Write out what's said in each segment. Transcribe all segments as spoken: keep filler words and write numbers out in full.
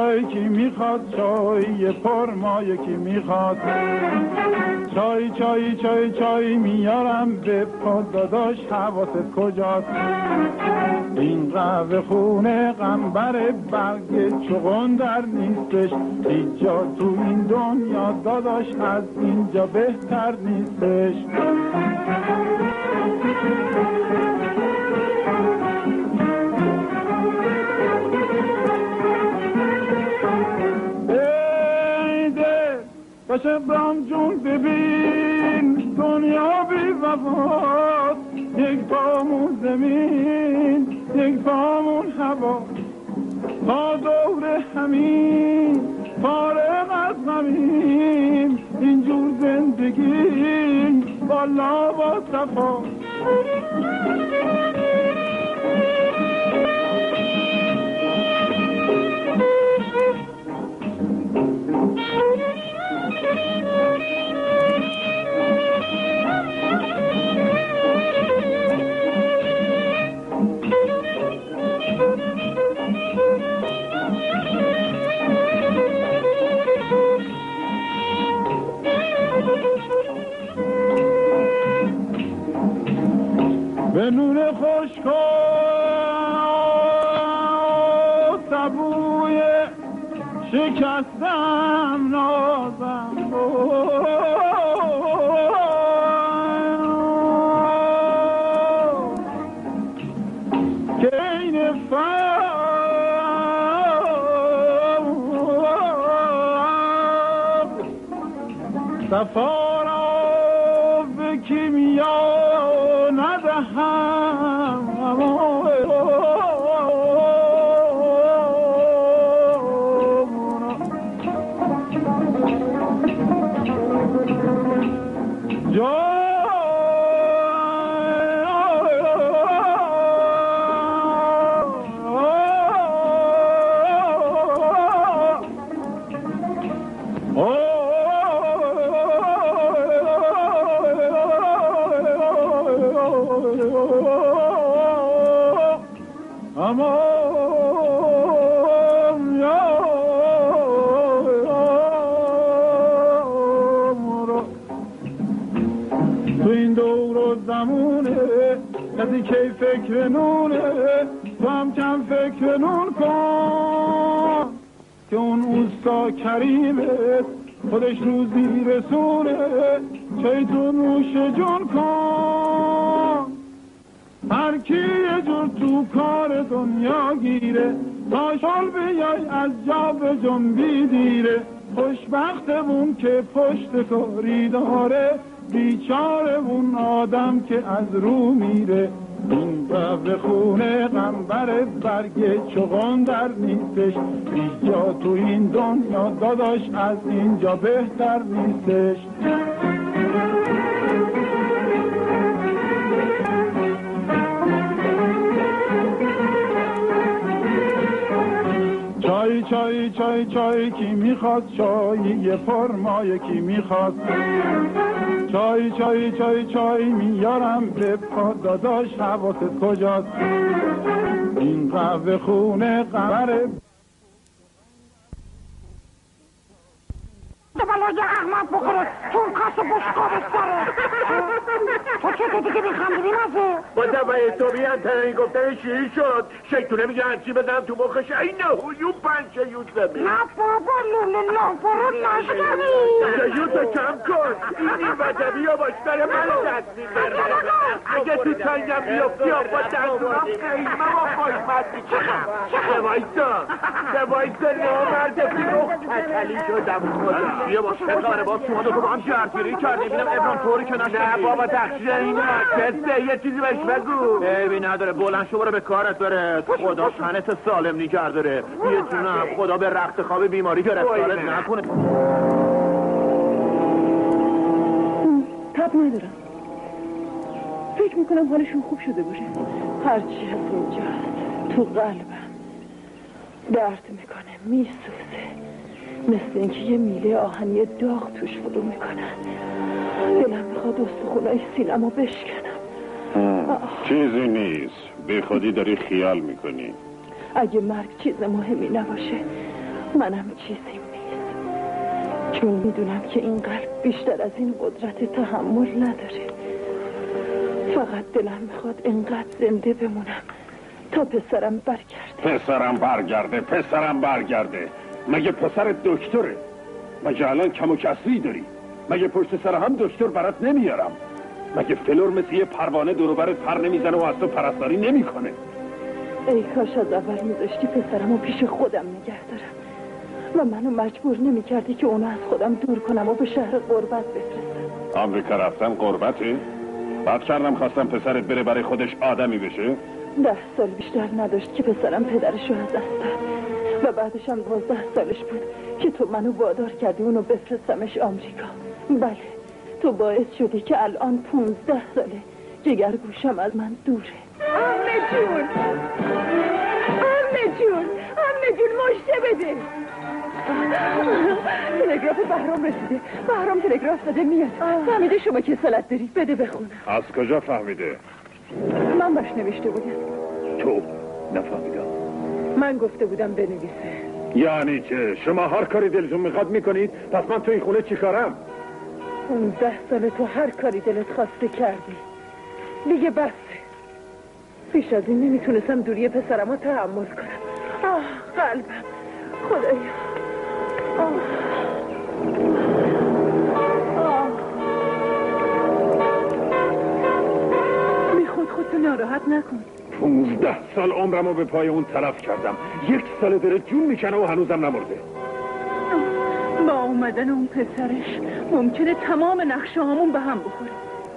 چای کی میخواد چای پرمایه کی میخواد چای چای چای چای میارم به پا داداش حواست کجاست این قهوه خونه قنبر برگ چغندر نیستش هیچ جا تو این دنیا داداش از اینجا بهتر نیستش باشه ابراهیم جون ببین دنیا بی وفات یک پامون زمین یک پامون هوا تا دور همین فارغ از غمیم اینجور زندگی والا با صفا به نور خشک و سبوی شکستم نازم که این فقر صفا را به کیمیا ندهم کسی که فکر نونه تو هم کم فکر نون کن که اون اوستا کریمه خودش روزی رسونه چای تو نوش جون کن هر کی یه جور تو کار دنیا گیره تا شال بیای از جا به جنبی دیره خوشبختمون که پشت کاری داره بیچاره اون آدم که از رو میره این قهوه خونه قنبر برگ چغندر نیستش هیچ جا تو این دنیا داداش از اینجا بهتر نیستش چای چای چای چای کی میخواد چای پرمایه کی میخواد چای چای چای چای میارم به پا داداش حواست کجاست این قهوه خونه قمره بلای احمد بخوره چون کاس بشقاب سره تو چه دیگه میخندی بیمزه با دوای توبی انترانی گفتن شیری شد شیطونه میگه هرچی بدم تو مخش این نهویون پنچه یوز زمین نه بابا لوله لامپرون نشدنی سیوتو کم کن این وجبی ها باش داره من دست میبره اگه تو تنگم بیافتی ها با دستونم قیمه با خواهمت میکنم دوایسا دوایسا نامرد بیرو تتلی شدم خدا بیا باش بخبره باز شما دو تو با هم جرگیری کردی بینم ابرام طوری که نشد نه بابا تقصیر اینه کسته یه چیزی بهش بگو ببین نداره بلند شو برو به کارت بره خدا تنت سالم نیگر داره یه جونم خدا به رخت خواب بیماری گرفتارت نکنه تب ندارم فکر میکنم حالشون خوب شده باشه هرچی هست اینجا تو قلبم درد میکنه میسوزه مثل اینکه یه میله آهنی داغ توش فرو میکنن دلم میخواد استخونای سینمو بشکنم چیزی نیست بی خودی داری خیال میکنی اگه مرگ چیز مهمی نباشه منم چیزیم نیست، چون میدونم که این قلب بیشتر از این قدرت تحمل نداره. فقط دلم میخواد اینقدر زنده بمونم تا پسرم برگرده. پسرم برگرده پسرم برگرده مگه پسر دکتره؟ مگه الان کم و کسری داری؟ مگه پشت سر هم دکتر برات نمیارم؟ مگه فلور مثل یه پروانه دوروبرت پر نمیزنه و از تو پرستاری نمیکنه؟ ای کاش از اول میذاشتی پسرمو پیش خودم نگه دارم و منو مجبور نمیکردی که اونو از خودم دور کنم و به شهر غربت بفرستم. آمریکا رفتن غربته؟ بعد کردم خواستم پسرت بره برای خودش آدمی بشه؟ ده سال بیشتر نداشت که پسرم پدرشو از دست داد و بعدش هم دوازده سالش بود که تو منو وادار کردی اونو بفرستمش آمریکا. بله، تو باعث شدی که الان پونزده ساله جگرگوشم از من دوره. امه جون امه جون امه جون مشته بده. تلگراف بهرام رسیده. بهرام تلگراف داده میاد. فهمیده شما که سالت داری؟ بده بخونم. از کجا فهمیده؟ من باش نوشته بودم. تو نفهمیدم. من گفته بودم بنویسه. یعنی که شما هر کاری دلتون میخواد میکنید؟ پس من تو این خونه چی کارم؟ پونزده سال تو هر کاری دلت خواسته کردی. دیگه بسه. پیش از این نمیتونستم دوری پسرمو تحمل کنم. آه قلبم خدایا. آه. آه. میخواد خودتو ناراحت نکن. پونزده سال عمرمو به پای اون تلف کردم. یک سال داره جون میکنه و هنوزم نمرده. با اومدن اون پسرش ممکنه تمام نقشه هامون به هم بخوره.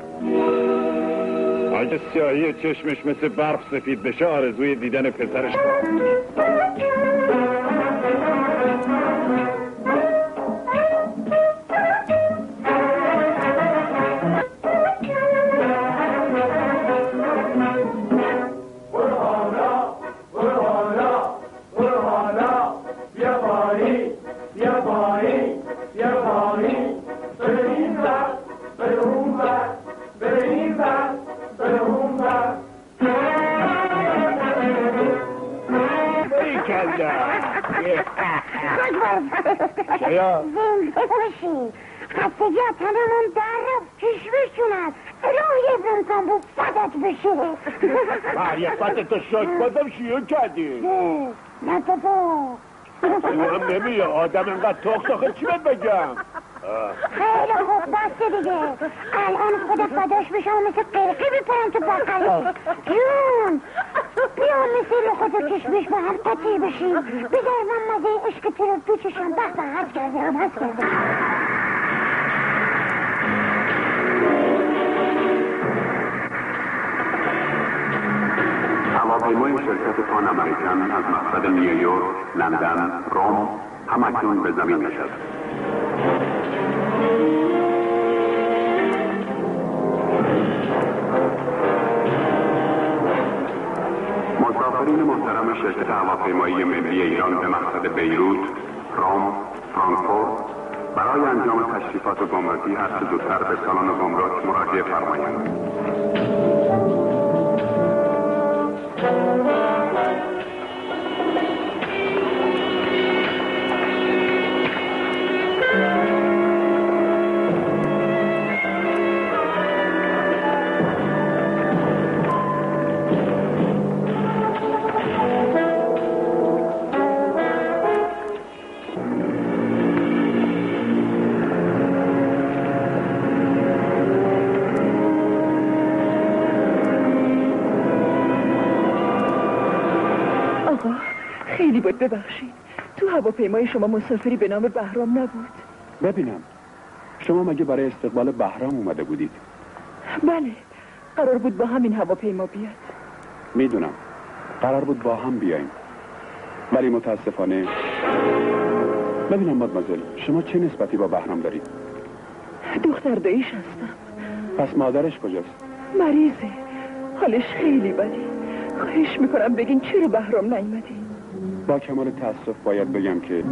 اگه سیاهی چشمش مثل برف سفید بشه آرزوی دیدن پسرش. شایا زنده باشی. خستگی از تنمون در رفت. کشمش جونم روی بمکن بود فدت بشه. معریفت تو شک بازم شیون کردی. نه بابا هم نمیه آدم انقدر تاخت آخه چی باید بگم؟ خیلی خوب بسته دیگه. الان خودت فداش بشم مثل قرقی بپرم تو بقلی. جون بیا مثل خودت کشمش با هم قطعی بشیم. بذار من مزه عشق تو رو بچشم. به به حد کردم حد کردم. هواپیمای شرکت پان امریکن از مقصد نیویورک، لندن، روم همکنون به زمین نشست. مسافرین محترم شرکت هواپیمایی ملی ایران به مقصد بیروت، روم، فرانکفورت برای انجام تشریفات گمرکی هر چه زودتر به سالن گمرک مراجعه فرمایند. خیلی بود ببخشید. تو هواپیمای شما مسافری به نام بهرام نبود؟ ببینم شما مگه برای استقبال بهرام اومده بودید؟ بله، قرار بود با همین هواپیما بیاد. میدونم قرار بود با هم بیاییم، ولی متاسفانه. ببینم مادمازل شما چه نسبتی با بهرام دارید؟ دختر داییش هستم. پس مادرش کجاست؟ مریضه، حالش خیلی بده. خواهش میکنم بگین چرا بهرام نیومدی؟ با کمال تأسف باید بگم که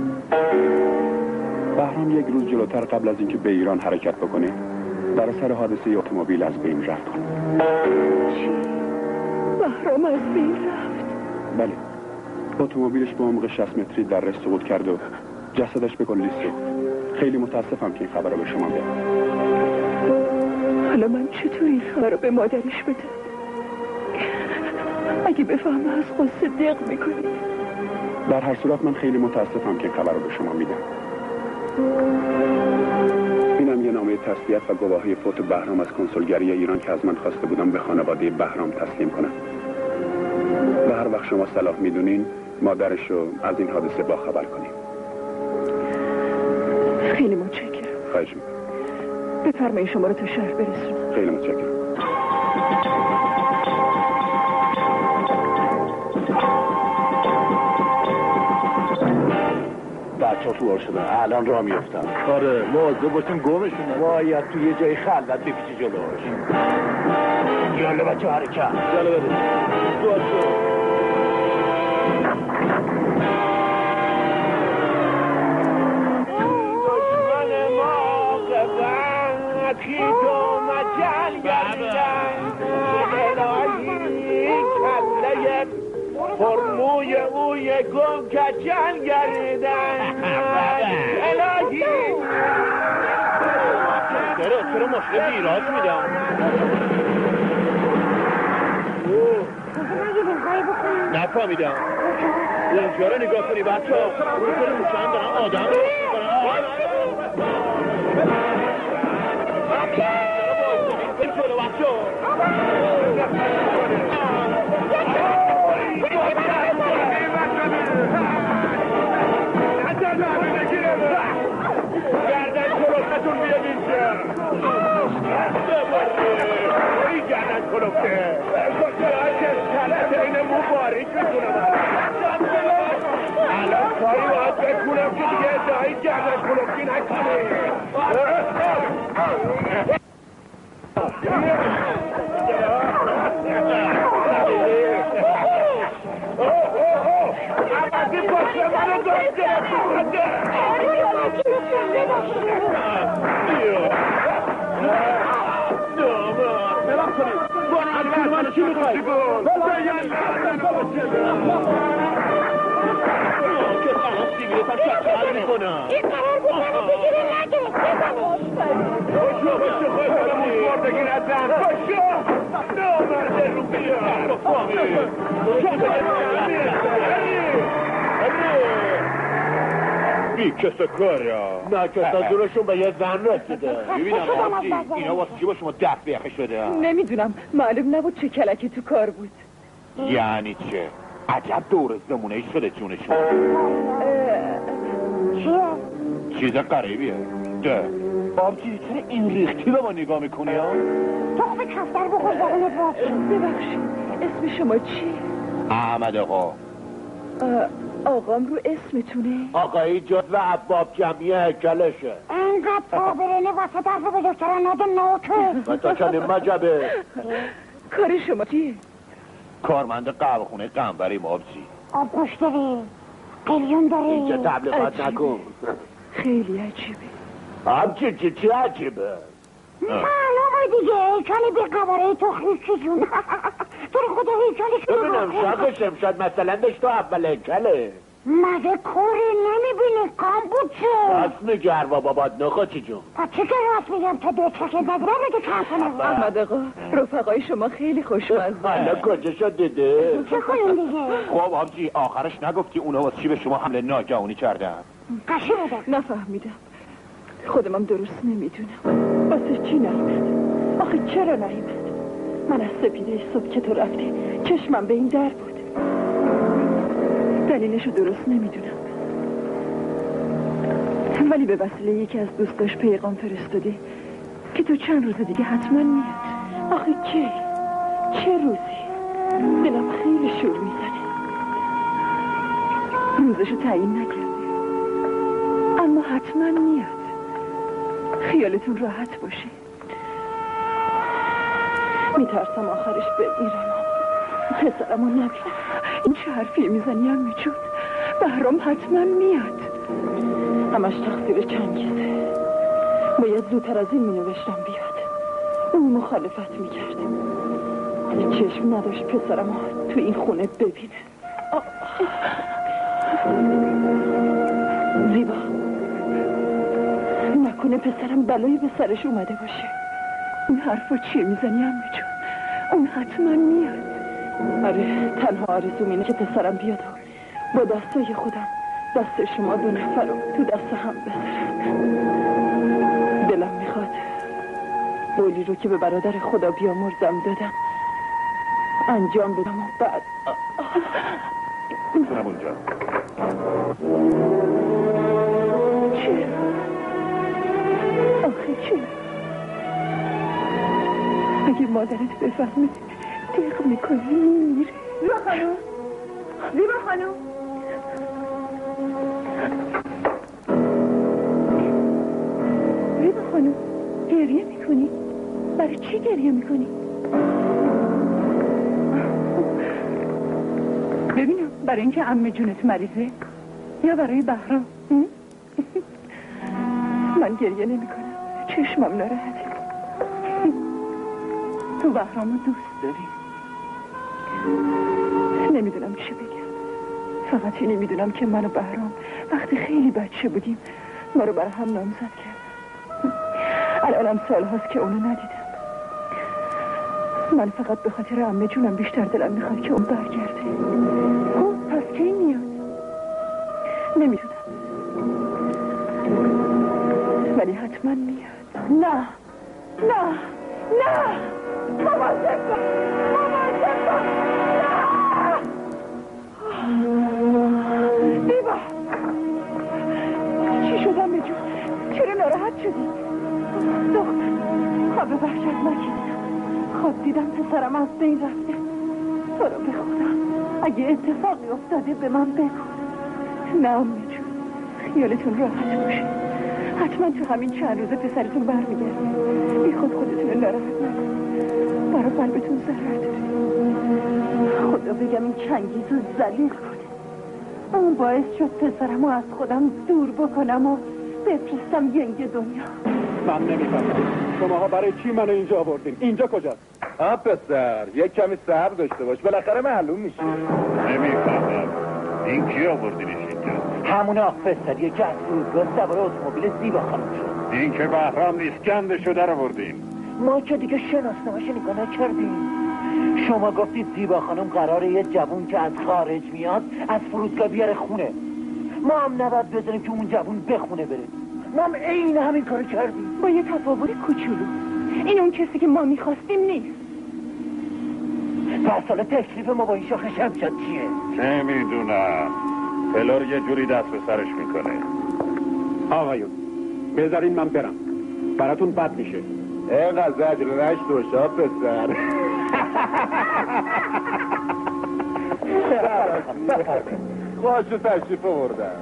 بهرام یک روز جلوتر قبل از اینکه به ایران حرکت بکنه در اثر حادثه اتومبیل از بین رفت. چی؟ بهرام از بین رفت؟ بله، اتومبیلش با عمق شصت متری در رشت سقوط کرد و جسدش به کلی سوخت. خیلی متاسفم که این خبر رو به شما بدم. حالا من چطور این خبر رو به مادرش بدم؟ اگه بفهمه از خود صدق میکنی. در هر صورت من خیلی متاسفم که این خبر رو به شما میدم. اینم یه نامه تسلیت و گواهی فوت بهرام از کنسولگری ایران که از من خواسته بودم به خانواده بهرام تسلیم کنم. و هر وقت شما صلاح میدونین مادرش رو از این حادثه باخبر کنیم. خیلی متشکرم. خواهش میکنم. بفرمایید شما رو تا شهر برسونم. خیلی متشکرم. بچه تو شده الان راه میفتن. آره موضوع باشیم گمشون باید تو یه جای خلوت بپیچی جلوش. یالا بچه حرکت. یالا بریم. سوال شد. دشمن ما قبنکی تو مجل گردن الهی کله فرموی اوی گم کچل گردن الهی چرا چرا مشکل ایراز میدم نفهمیدم اینجا رو نگاه کنی بچه ها برو کنی موشن دارن آدم رو گردن کلوفتون بیاد اینجا این گردن کلوفته کلت این مبارک بکنم الان کاری باید بکنم که دیگه ادعایی گردن کلوفتی نکنه عوضی باشه منو داشته چی میخوایی؟ که خلاص دیگه تا چقدر میکنم این قرار بود منو بگیره نگه باشو باشو خواهی کنم اون بار بگیر ازم باشو نه مرده رو بیار فامی بی کسا کاری ها نه کسا دورشون به یه زن رسیده ببینم آبجی اینا واسه چی با شما دست بیخش بده نمیدونم معلوم نبود چه کلکی تو کار بود. یعنی چه؟ عجب دور زمونه ای شده جونشون چیه؟ چیز قریبیه ده آبجی چرا این ریختی به ما نگاه میکنی ها؟ تخم کفتر بخور زبانت باز ببخشید اسم شما چی؟ احمد آقا آقام رو اسمتونه؟ آقایی جزو عباب جمعی هکلشه اینقدر پابرنه واسه درف بزرگتران ناده نوته و تا چنین مجبه کار شما چیه؟ کارمند قهوه خونه قنبریم آبجی آب گوش داری قلیون داری اینجا تبلیغات نکن خیلی عجیبه آبجی چی چی عجیبه؟ معلومه دیگه ایچانی بی قباره تو خیلی جون تو رو خدا ایچانی شروع ببینم شاقش امشاد مثلا داشت تو اول هکله مگه کوری نمیبینی کام بود چه؟ راست میگه اروا بابات نخوچی جون پا چی که راست میگم تا دو چکت نگره بگه کمپنه احمد آقا رفقای شما خیلی خوشمزه حالا کجا شد دیده؟ چه کنیم دیگه؟ خب آبجی آخرش نگفتی اونا واسه چی به شما حمله ناگهانی کردن؟ قشی بودم نفهمیدم خودمم درست نمیدونم واسه چی نیمد؟ آخه چرا نیمد؟ من از سپیده صبح که تو رفتی چشمم به این در بود دلیلشو درست نمیدونم ولی به وسیله یکی از دوستاش پیغام فرستادی که تو چند روز دیگه حتما میاد آخه کی؟ چه روزی؟ دلم خیلی شور میزنه روزشو تعیین نکرده اما حتما میاد خیالتون راحت باشه میترسم آخرش بمیرم پسرمو نبینم این چه حرفی میزنی عمه جون بهرام حتما میاد همش تقصیر چنگیزه باید زودتر از این مینوشتم بیاد اون مخالفت میکرد چشم نداشت پسرمو تو این خونه ببینه آه. زیبا نکنه پسرم بلایی به سرش اومده باشه. این حرفا چیه میزنی عمه جون؟ اون حتما میاد. آره تنها آرزوم اینه که پسرم بیاد و با دستای خودم دست شما دو نفر رو تو دست هم بذارم. دلم میخواد قولی رو که به برادر خدا بیامرزم دادم انجام بدم و بعد برم اونجا. چه؟ آخه چه؟ اگه مادرت بفهمه دیق میکنی میمیره. زیبا خانم، زیبا خانم، زیبا خانم گریه میکنی؟ برای چی گریه میکنی؟ ببینم برای اینکه عمه جونت مریضه یا برای بهرام؟ من گریه نمیکنم، چشمم ناراحته. تو بهرامو دوست داری؟ نمیدونم چی بگم، فقط اینی میدونم که من و بهرام وقتی خیلی بچه بودیم ما رو برای هم نامزد کرد. الانم سال هاست که اونو ندیدم. من فقط به خاطر عمه جونم بیشتر دلم میخواد که اون برگرده. خب پس کی میاد؟ نمیدونم ولی حتما میاد. نه نه نه ماما شکا ماما شکا نه دیبا چی شد عمه جون؟ چرا ناراحت شدی؟ دختر خواب وحشت نکردم. خواب دیدم پسرم از بین رفته. تو رو به خودم اگه اتفاقی افتاده به من بگو. نه عمه جون خیالتون راحت باشه، حتما تو همین چند روزه پسرتون برمیگرده. بی خود خودتون رو ناراحت نکن، برای قلبتون ضرر داره. خدا بگم این چنگیز رو ذلیل کنه. اون باعث شد پسرم رو از خودم دور بکنم و بفرستم ینگ دنیا. من نمیفهمم شماها برای چی منو اینجا آوردین؟ اینجا کجاست؟ آ پسر یک کمی صبر داشته باش، بالاخره معلوم میشه. نمیفهمم این کی آوردینش اینجا؟ همون آق پسریه که از فرودگاه سوار اتومبیل زیبا خانم شد. این که بهرام نیست گنده شده رو بردین. ما که دیگه شناسنامه‌اش نگاه نکردیم. شما گفتید زیبا خانم قراره یه جوون که از خارج میاد از فرودگاه بیاره خونه. ما هم نباید بذاریم که اون جوون بخونه بره. ما هم عین همین کارو کردیم با یه تفاوت کوچولو. این اون کسی که ما میخواستیم نیست. پس حالا تکلیف ما با این شاخ شمشاد چیه؟ چه میدونم فلور یه جوری دست به سرش میکنه. آقایون بذارین من برم، براتون بد میشه. اینقدر زجر نشت و شاب پسر. خوش تشریف آوردن.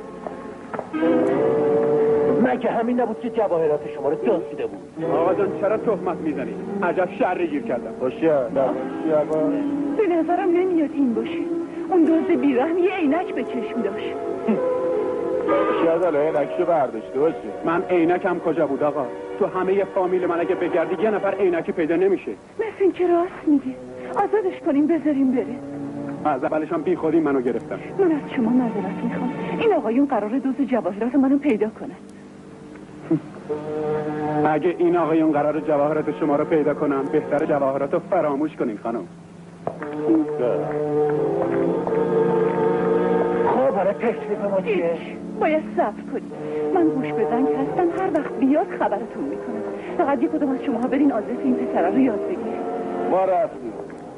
مگه همین نبود که جواهرات شما رو دزدیده بود؟ آقا جان چرا تهمت میزنی؟ عجب شر گیر کردم. خوشیه به نظرم نمیاد این باشه. اون دزد بیرحم یه عینک به چشم داشت. شاید الان عینکشو برداشته باشه. من عینکم کجا بود آقا؟ تو همه فامیل من اگه بگردی یه نفر عینکی پیدا نمیشه. مثل این که راست میگه. آزادش کنیم بذاریم بره. از اولش هم بی خودی منو گرفتم. من از شما معذرت میخوام. این آقایون قراره دزد جواهرات منو پیدا کنن. اگه این آقایون قرار جواهرات شما رو پیدا کنن بهتر جواهرات رو فراموش کنین خانم. خب حالا تکلیف ما چیه؟ باید صبر کنید. من گوش به زنگ هستم، هر وقت بیاد خبرتون میکنم. فقط یک کدوم از شماها برین آدرس این پسره رو یاد بگیرید. ما رفتیم.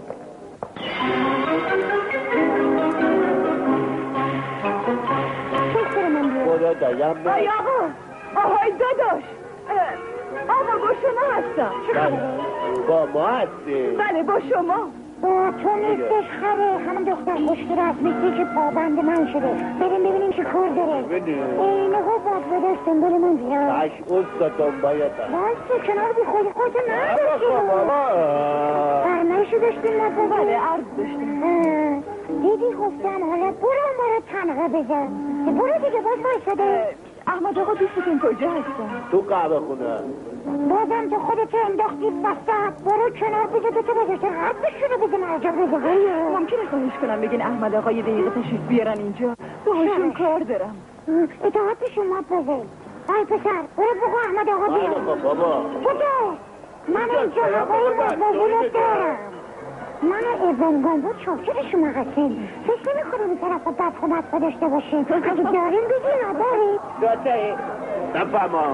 خدا دایم آی آقا، آهای داداش، آقا با شما هستم. با ما هستی؟ بله با شما. با تو نیستش خره، همون دختر خوشگل از میگی که پابند من شده. بریم ببینیم چی کار داره. اینه خوب باید بداش دنبال من بیاد. اش اوستا دنبایتا بایسته کنار بی خودی خودت من داشتی فرمایشو داشتیم ما بگیم. بله عرض داشتیم. دیدی گفتم حالا برو برو تنقه بزن. برو دیگه باز بایستده. احمد آقا دوستتون کجا هستن؟ تو قهوه خونه. بازم تو خودتو انداختی وسط. برو کنار بگه تو بگشتر حدشونو بگه مرجع بگه. ممکنه خواهش کنم بگین احمد آقا یه دقیقه تشریف بیارن اینجا؟ باهاشون کار دارم. اطاعت شما بزن. ای پسر برو بگو احمد آقا بیارم. بابا کجا؟ من اینجا هوای مزبازونت دارم. من ایوانگان بود شوکر شما هستیم. فکر نمیخوره به طرف دست خودت داشته باشیم. اگه داریم بگی نداری؟ داته نفهمم.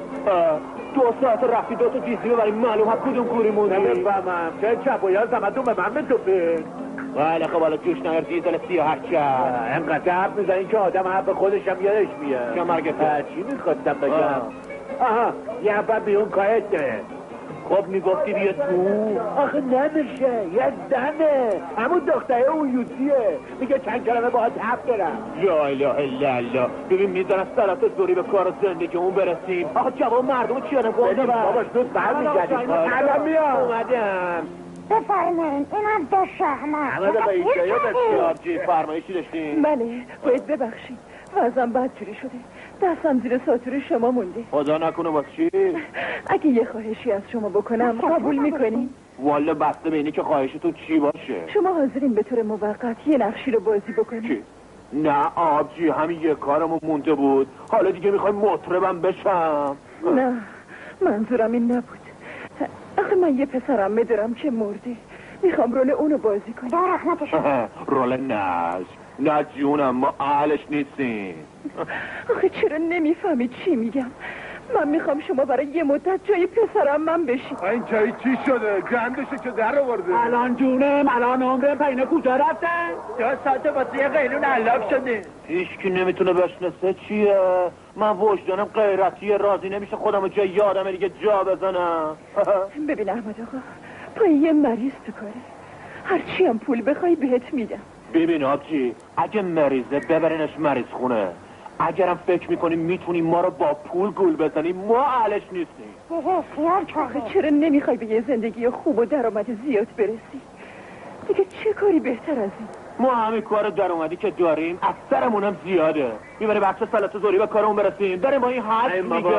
دو ساعت رفتی دو تا دیزی ببریم معلوم هم کدوم کوری موندی. نمیفهمم چه چپویان زمتون به من بتوپه. ولی خب حالا جوش نهر دیزل سیاه هر چه اینقدر حرف میزنین که آدم حرف خودش هم یادش میاد. چه مرگته چی میخواستم بگم؟ آها یه نفر بیرون کارت داره. خب میگفتی بیا تو. آخه نمیشه یه زنه همون دختره اون یوتیه میگه چند کلمه باهات حرف دارم. لا اله الا الله. ببین میذارن سرات دوری به کار زندگی اون برسیم. آخه جواب مردم چیه نگوده باباش دوست برمیگردیم. الان میام اومدم. بفرمایین اینم دو شهمه. همه به اینجا یا بسیار جی فرمایشی داشتیم؟ بله باید ببخشید وضعم بدجوری شده. دستم زیر ساتور شما مونده. خدا نکنه واسه چی؟ اگه یه خواهشی از شما بکنم قبول میکنین؟ والا بسته به اینی که خواهشتون چی باشه. شما حاضرین به طور موقت یه نقشی رو بازی بکنین؟ چی؟ نه آبجی همین یه کارمون مونده بود. حالا دیگه میخوایم مطربم بشم. نه منظورم این نبود. آخه من یه پسرم میدارم که مرده. میخوام رول اونو بازی کنم. در رحمتشون. رول ناز. نه جونم ما اهلش نیستیم. آخه چرا نمیفهمی چی میگم؟ من میخوام شما برای یه مدت جای پسرم من بشید. این جایی چی شده؟ گندشو که در آورده. الان جونم الان عمرم پینا کجا رفتن؟ دو ساعت واسه یه قیلون علاف شده. هیچ کی نمیتونه بشناسه چیه؟ من وجدانم غیرتیه راضی نمیشه خودمو جای یه آدم دیگه جا بزنم. ببین احمد آقا پای یه مریض تو کاره. هرچی هم پول بخوای بهت میدم. ببین آبجی اگه مریضه ببرینش مریض خونه. اگرم فکر میکنیم میتونیم ما رو با پول گول بزنیم ما اهلش نیستیم. خیال کرده. چرا نمیخوای به یه زندگی خوب و درآمد زیاد برسی؟ دیگه چه کاری بهتر از این؟ ما همین کار درآمدی که داریم از سرمونم زیاده. میبره بخش سلطه زوری به کارمون برسیم. داریم با این حرف میگه.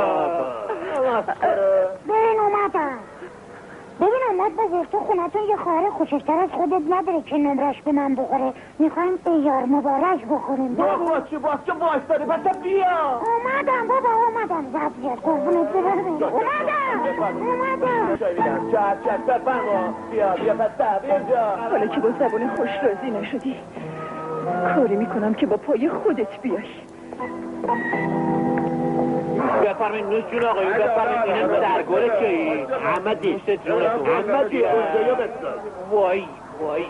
برین اومدم. ببین احمد بزرگ تو خونتون یه خواهر کوچکتر از خودت نداره که نمرش به من بخوره. میخوایم ایار مبارک بخوریم. بابا چه باز که وایستاده بچه بیا. اومدم بابا اومدم. زبزیاد قربونت برم. اومدم اومدم. چه چه بفرما بیا بیا پسته بیا جا. حالا که با زبون خوش راضی نشدی کاری میکنم که با پای خودت بیای. بفرمین نوش جون آقایی بفرمین اینم درگوره که ای همه دیشته جونتون همه دیشته وای وای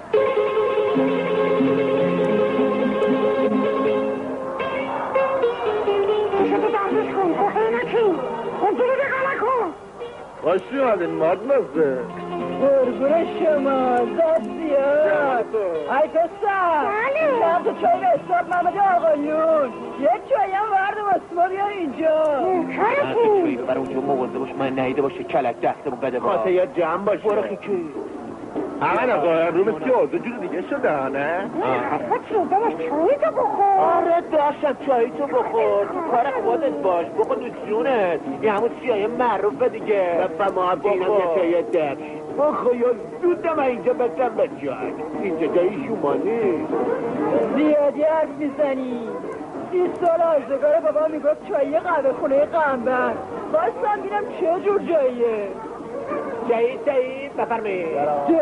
شده دردش کن خوخه نکی اونجوری به غلق کن. خوشی اومدین مادمازه. قربون شما زبزیاد. ای پسر من تو چای به حساب محمد آقایون یه چایی هم ورد واسه ما بیار اینجا. نه تو چایی ببر اونجا موازه باش من نهیده باشه کلک دستمون بده با خاطر یه جمع باشه. برو خیکی همین آقا رومت که آزه جور دیگه شده نه؟ حرفا چیه دلش چایی تو بخور. آره داشتم چایی تو بخور کار خودت باش بخور نوش جونت. این همون چیایی معروفه دیگه. بفرم آبجی اینم یه چایی دبش. آخه یا زود من اینجا بزن به جای اینجا جایی شما نیست. زیادی حرف میزنی. سی سال آزگار بابا میگفت چایی قهوه خونه قنبر. خواستم بینم چه جور جاییه. جایی جایی بفرمی جو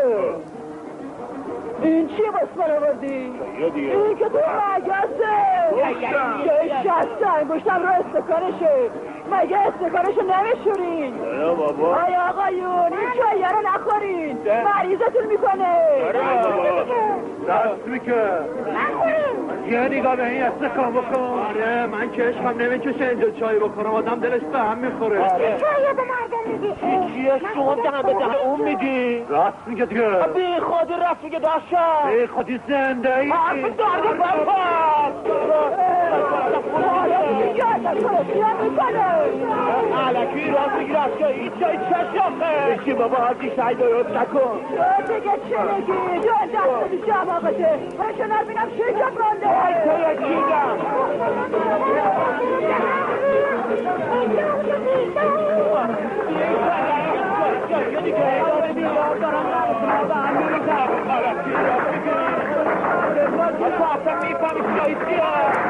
این چیه باز من آوردی؟ این که تو مگسه جایی شست انگوشتم رو استکانشه. مگه استکانشو نمیشورین؟ نه بابا آی آقایون این چاییه رو نخورین مریضتون میکنه. راست میکن نخورین یه نگاه به این استکان بکن. آره من که عشقم نمیکشه اینجا چای بکنم آدم دلش به هم میخوره. چه چاییه به مردم میدی؟ چیه شما دهم به دهم اون میگی؟ راست میگه دیگه. بی خودی راست میگه داشتم. بی خودی زنده ای حرف دارده بپاس علکی راست میگی راست چایی چایی چشاخه بشی بابا حاجی شایی درست نکن دیگه چه میگی؟ دو دست بیشه عواقته برشو نبینم شرکت رانده ای تو یکیدم تو اصلا میفهمی چایی چیه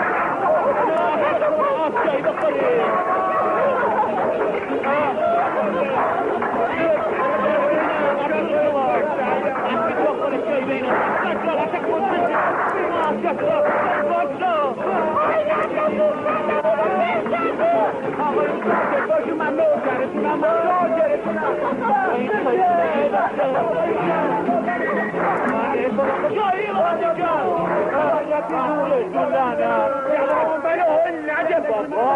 آف چایی بخوری من نوکرتونم جایی بازی جان باید نورش دولانم بله اون نده بابا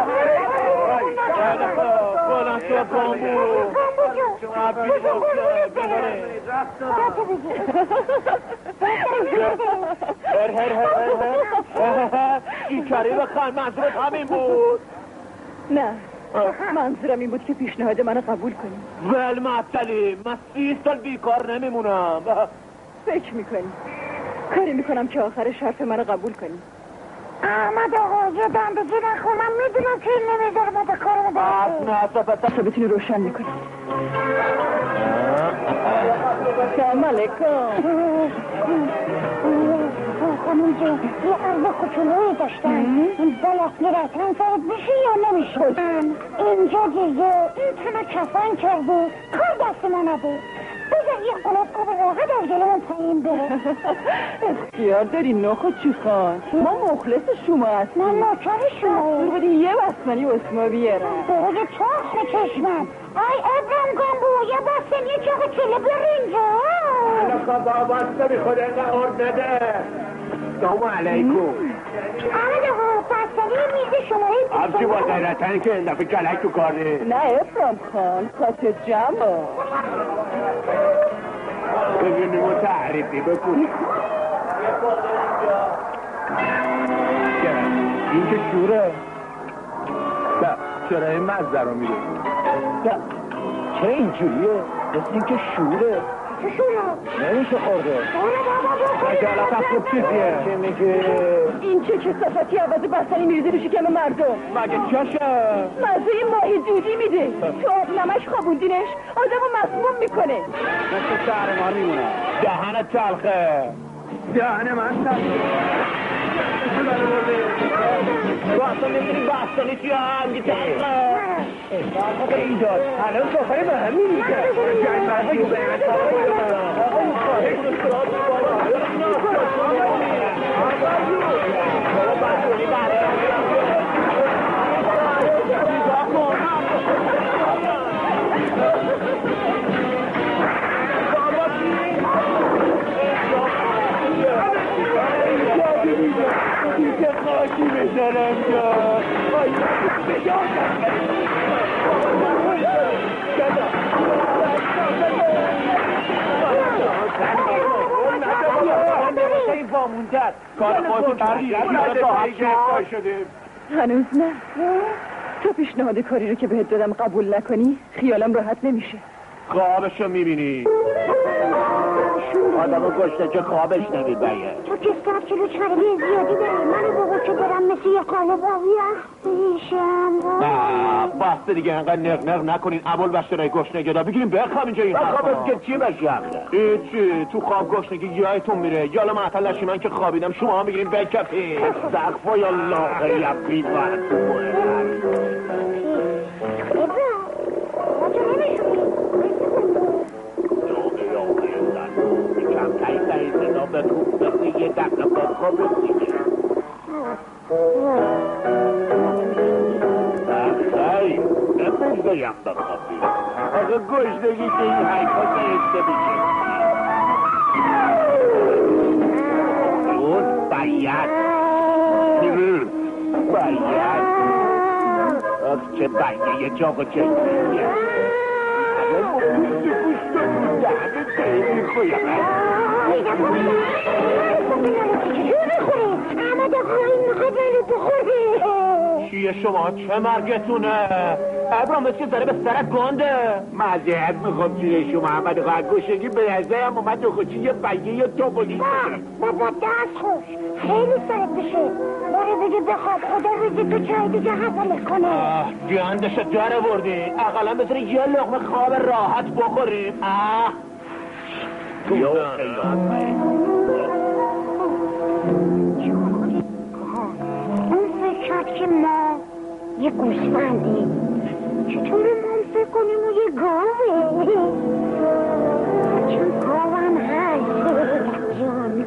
بلند شو بامبو شما بیش بگره هر هر هر هر این کاری بخوان منظورت همین بود نه منظورم این بود که پیشنهاد منو قبول کنی ول معطلی من سی سال بیکار نمیمونم فکر میکنی کاری میکنم که آخر شرط منو قبول کنی احمد آقا یه دندگی نخون من میدونم که این نمیذاره ما به کارو بس تو بتونی روشن میکنی سلام علیکم خانم جون یه عرض کوچولویی داشتن این بالا میرتن فرد میشه یا نمیشه اینجا دیگه این تنه کفن کرده کار دست ما نده بذار یه قلاب آب راحت از جلومون پایین بره اختیار داری نخو چی خان ما مخلص شما هستیم من نوکر شما بودی یه بستنی اسما بیارم برای چاخ چشمم آی ابرام گامبو یه بستنی چاق چله برینجا الان بابا نمیخواد اینقدر ارد نده سلام علیکم احمد آقا بستنی میز شماره افجی با غیرتن که این دفعه کلک تو کار نیست نه ابرام خان خاطر جمع ببینیم و تعریفی بکن این که شوره نه چرا این مزده رو میره نه چه اینجوریه مثل این که شوره چه شوره؟ نمیشه خورده خجالت از خوب چیزیه چه میگه این چه کسافتی عوض بستنی میریزی رو شکم مردم مگه چشه مزه ماهی دودی میده تو آب نمش خوابوندینش آدمو مسموم میکنه مثل شهر ما میمونه دهن تلخه دهن من تلخه تو اصلا نمیدونی بستانی چیه هم گی تلخه آقا به این داد الان سفره به هم میریزه جنگ مرگی به این تلخه آقا این خواهی کنسترات که خاکی بزنم جا آی این واموندد کار خواهد هنوز نه تو پیشنهاد کاری رو که بهت دادم قبول نکنی خیالم راحت نمیشه خوابشو میبینی آدم گشته که خوابش نمیبینه تو که سر کلو چربی زیادی داری منو بگو که برم مثل یه قالب آبی بیشم نه بسته دیگه انقدر نق نق نکنین اول بشترهای گشنگی دا بگیریم بخواب اینجا این خواب که چی بشی هیچی تو خواب گشنگی یایتون میره یالا معطل نشی من که خوابیدم شما هم بگیریم بکپی استغفر الله یبید به خوب بسی یه دقیقه با خواب بسیده خیلی نمیزدیم بخوابی آقا گشنگی که این حیفا نیسته بیشه اون باید باید آخ چه باید یه جاگو چه کنیه اما مونده گوشتا بوده همه خیلی خویم چیه شما چه مرگتونه ابرام بس که زره به سرت گنده معذرت میخوام جیره شما محمد آقا گوشگی به نظرم اومد دو خوچی یه بگه یا تو بودی بابا دست خوش خیلی سرت بشه باره بگی بخواب خدا روزی تو جای دیگه حواله کنه آه گندشو داره بردی اقلا بذاری یه لقمه خواب راحت بخوریم آه اون فکرت که ما یه گوسفندیم چطور ما فکر کنیم و یه گاوه چون گاوم هست جان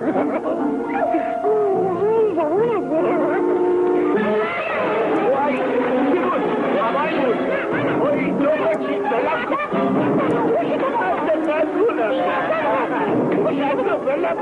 زبونت وای چی بود؟ همای بود وای دو بچی بلم کن بلم بلم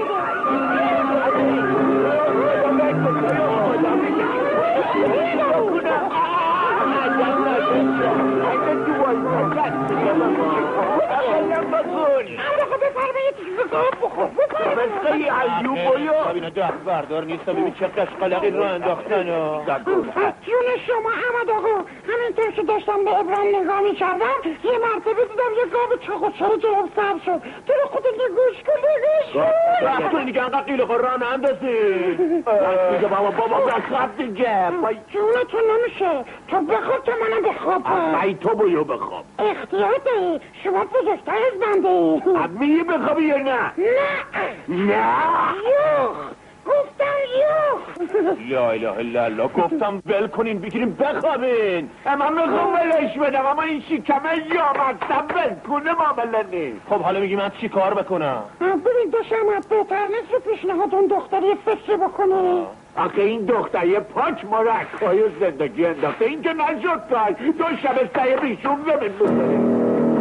بسقی ایوب یا ببینه ده بردار نیست ببین چه قشقلقی رو انداختن جون شما احمد آقا همینطور که داشتم به ابراهیم نگاه میکردم یه مرتبه دیدم یه گاو چاق و چرا جلوم سر شد تو رو خود اینگه گوش کن گوش تو دیگه انقدر قیل خور راه نندازی دیگه بابا بابا بخواب دیگه جونه تو نمیشه تو بخواب تو منم بخواب ای تو بایو بخواب اختیار داری شما بزرگتر از بنده ای میگی بخوابی یا نه نه نه یوخ گفتم یوخ لا اله الا الله گفتم ول کنین بگیریم بخوابین اما میخوام ولش بدم اما این شکمه یا مکتب ول کنه معامله نیست خب حالا میگی من چی کار بکنم ببین دوشمت بهتر نیست رو پیشنهاد اون دختری فکر بکنی آخه این دختری پاک ما رو اکای زندگی انداخته اینجا نشد کار دو شب سایه بیشون زمین بزنیم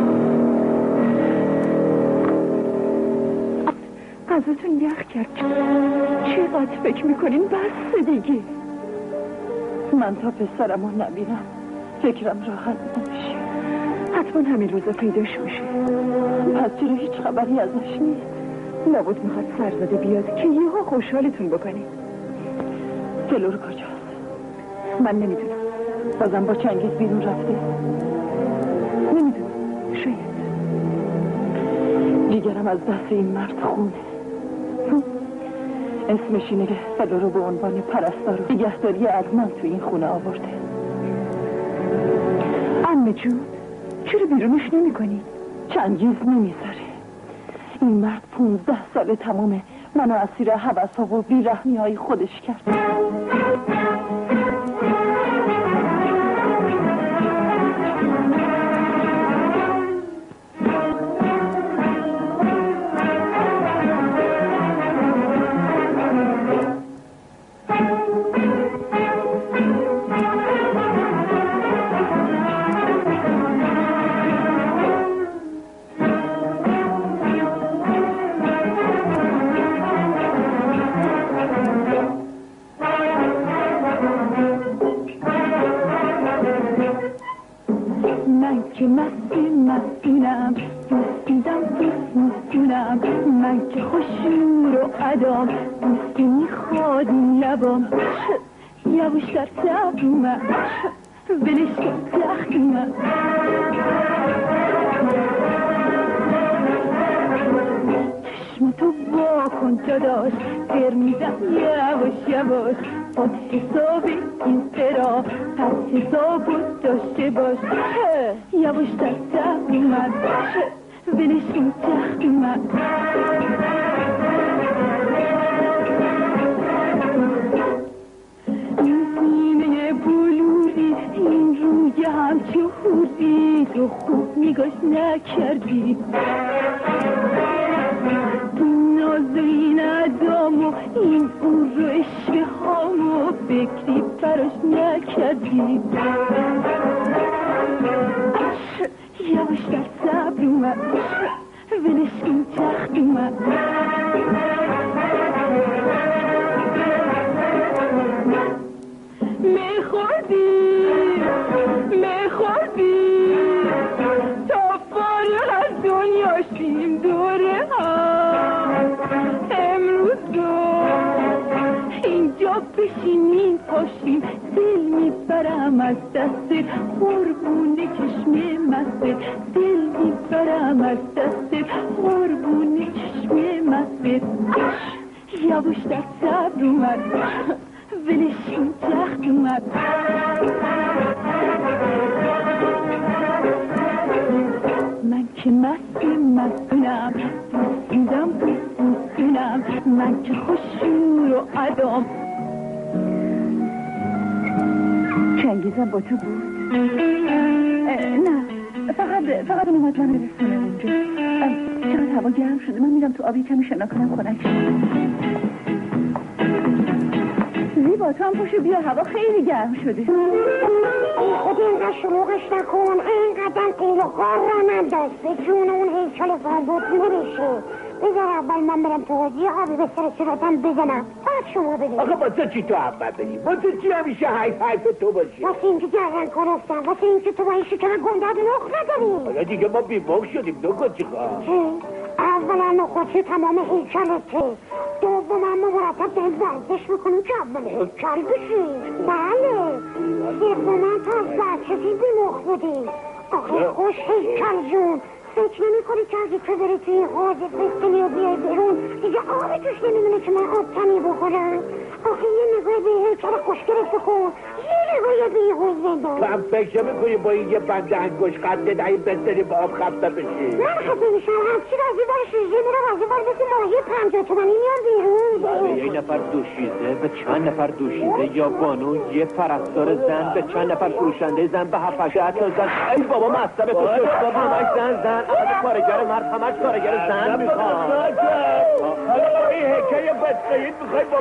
غذاتون یخ کرد چقدر فکر میکنین بس دیگه من تا پسرمو نبینم فکرم راحت نمیشه حتما همین روزا پیداش میشه پس چرا هیچ خبری ازش نیست لابد میخواد سرزده بیاد که یهو خوشحالتون بکنی فلور کجاست من نمیدونم بازم با چنگیز بیرون رفته نمیدونم شاید دیگرم از دست این مرد خونه اسمش اینه که فلور رو به عنوان پرستار و نگهداری ارمن تو این خونه آورده عمه جون چرا بیرونش نمی کنی؟ چنگیز نمیذاره این مرد پونزده سال تمامه منو اسیر هوس ها و بیرحمی های خودش کرد یواشتر تبومه بلش تخمه چشم تو با کن داداش در میدم یواش یواش خود حسابی این قرار پس حسابو داشته باش یواشتر تبومه بلش تخمه این روی همچه خوردی تو خوب نگاش نکردی این ناز این ادام و این اون رو عشق هامو فکری براش نکردی یواش در صبر اومد ولش این تخت اومد میخوردی میخوردی تا فارغ از دنیا شیم دوره هم امروز دو اینجا بشینیم پاشیم دل می میبرم از دستت قربون چشم مستت دل میبرم از دستت قربون چشم مستت یواش در صبر اومد ولش این تخت اومد من که مستی مستونم دوستیدم دوستونم من که خوشور و عدام چنگیزم با تو بود؟ نه فقط فقط اون اومد من رسونه اونجا چقدر هوا گرم شده من میرم تو آبی کمی شنا کنم خنک زیبا تو هم پاشو بیا هوا خیلی گرم شده خود اینقدر شروعش نکن اینقدر قیل و قار را نداشت به جون اون هیچال فربود نمیشه بذار اول من برم تو حاجی آبی به سر صورتم بزنم بعد شما بدید آقا با تو چی تو اول بدید با تو چی همیشه حیف حیف تو باشی واسه اینکه جرن کنستم واسه اینکه تو با این شکر گنداد نخ نداری حالا دیگه ما بیمار شدیم دو کن چی خواه اولا نخوچی تمام هیچلته دوم اما مرتب داریم ورزش میکنیم که اول هیچل بشی بله سوم تا از بچگی بیمخ بودی آخه خوش هیچل جون فکر نمی کنی که اگه تو بری توی حاضر بستنی و بیای بیرون دیگه آبی توش نمیمونه که من آب تنی بخورم آخه یه نگاه به هیچل خوشگرت بکن یه نگاه به حوز بندم تو هم فکر میکنی با این یه بنده انگوش خطه دهی بستنی با آب خطه بشی من خطه میشم همچی رازی بار شیزه میرم از این بار مثل ماهی پنجاه تومنی میام بیرون به یه نفر دوشیزه به چند نفر دوشیزه یا بانو یه پرستار زن به چند نفر فروشنده زن به هفت هشت تا زن ای بابا مصطبه تو ششتا همش زن زن از کارگر مرد همش کارگر زن میخوام حالا این حکایه بدقیت میخوای با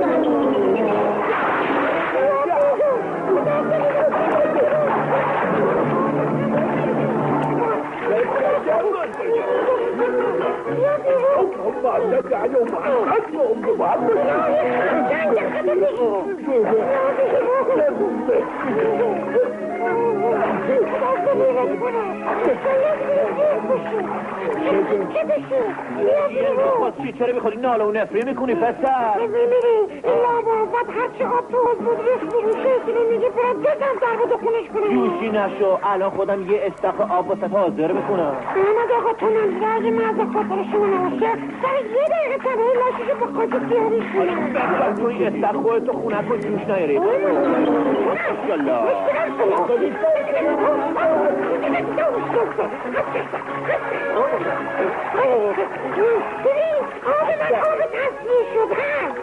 چی چرا میخوری ناله و نفری میکنی پسر میمیری لابازد هرچی آب تو حوز بود ریخ بیروشه که نمیگه برد بزن در بود خونش کنم جوشی نشو الان خودم یه استخ آب واسه حاضر میکنم احمد آقا تو نمیگه اگه مرد خاطر شما نباشه سر یه دقیقه تنهایی لاشیشو با خاطر تیاریش کنم بسر تو این استخ خودتو خونه کن جوش نیاری ماشالله ببین آب من آب تصویه شد هست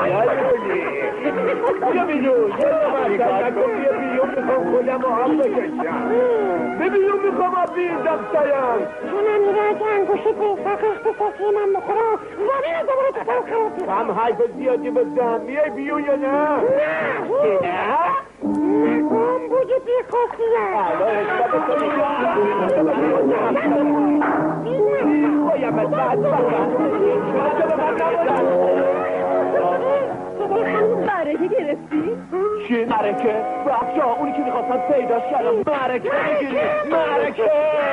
بیا بیرون یه نکن بیا بیرون میخوام خودم آب بکشم ببینون میخوام آب بیردم سایم چون میره اگه انگوشی پیسخش به ساسی من بخورا وانه رو دوباره تو سر خرابی هم حیف زیادی بزن میای بیرون یا نه نه نه نگم بوی بیخواستیه حالا حساب تو میگم خوایم از بعد برکه گرفتی؟ چی؟ مرکه؟ بچه ها اونی که میخواستم پیداش کردم مرکه بگیری مرکه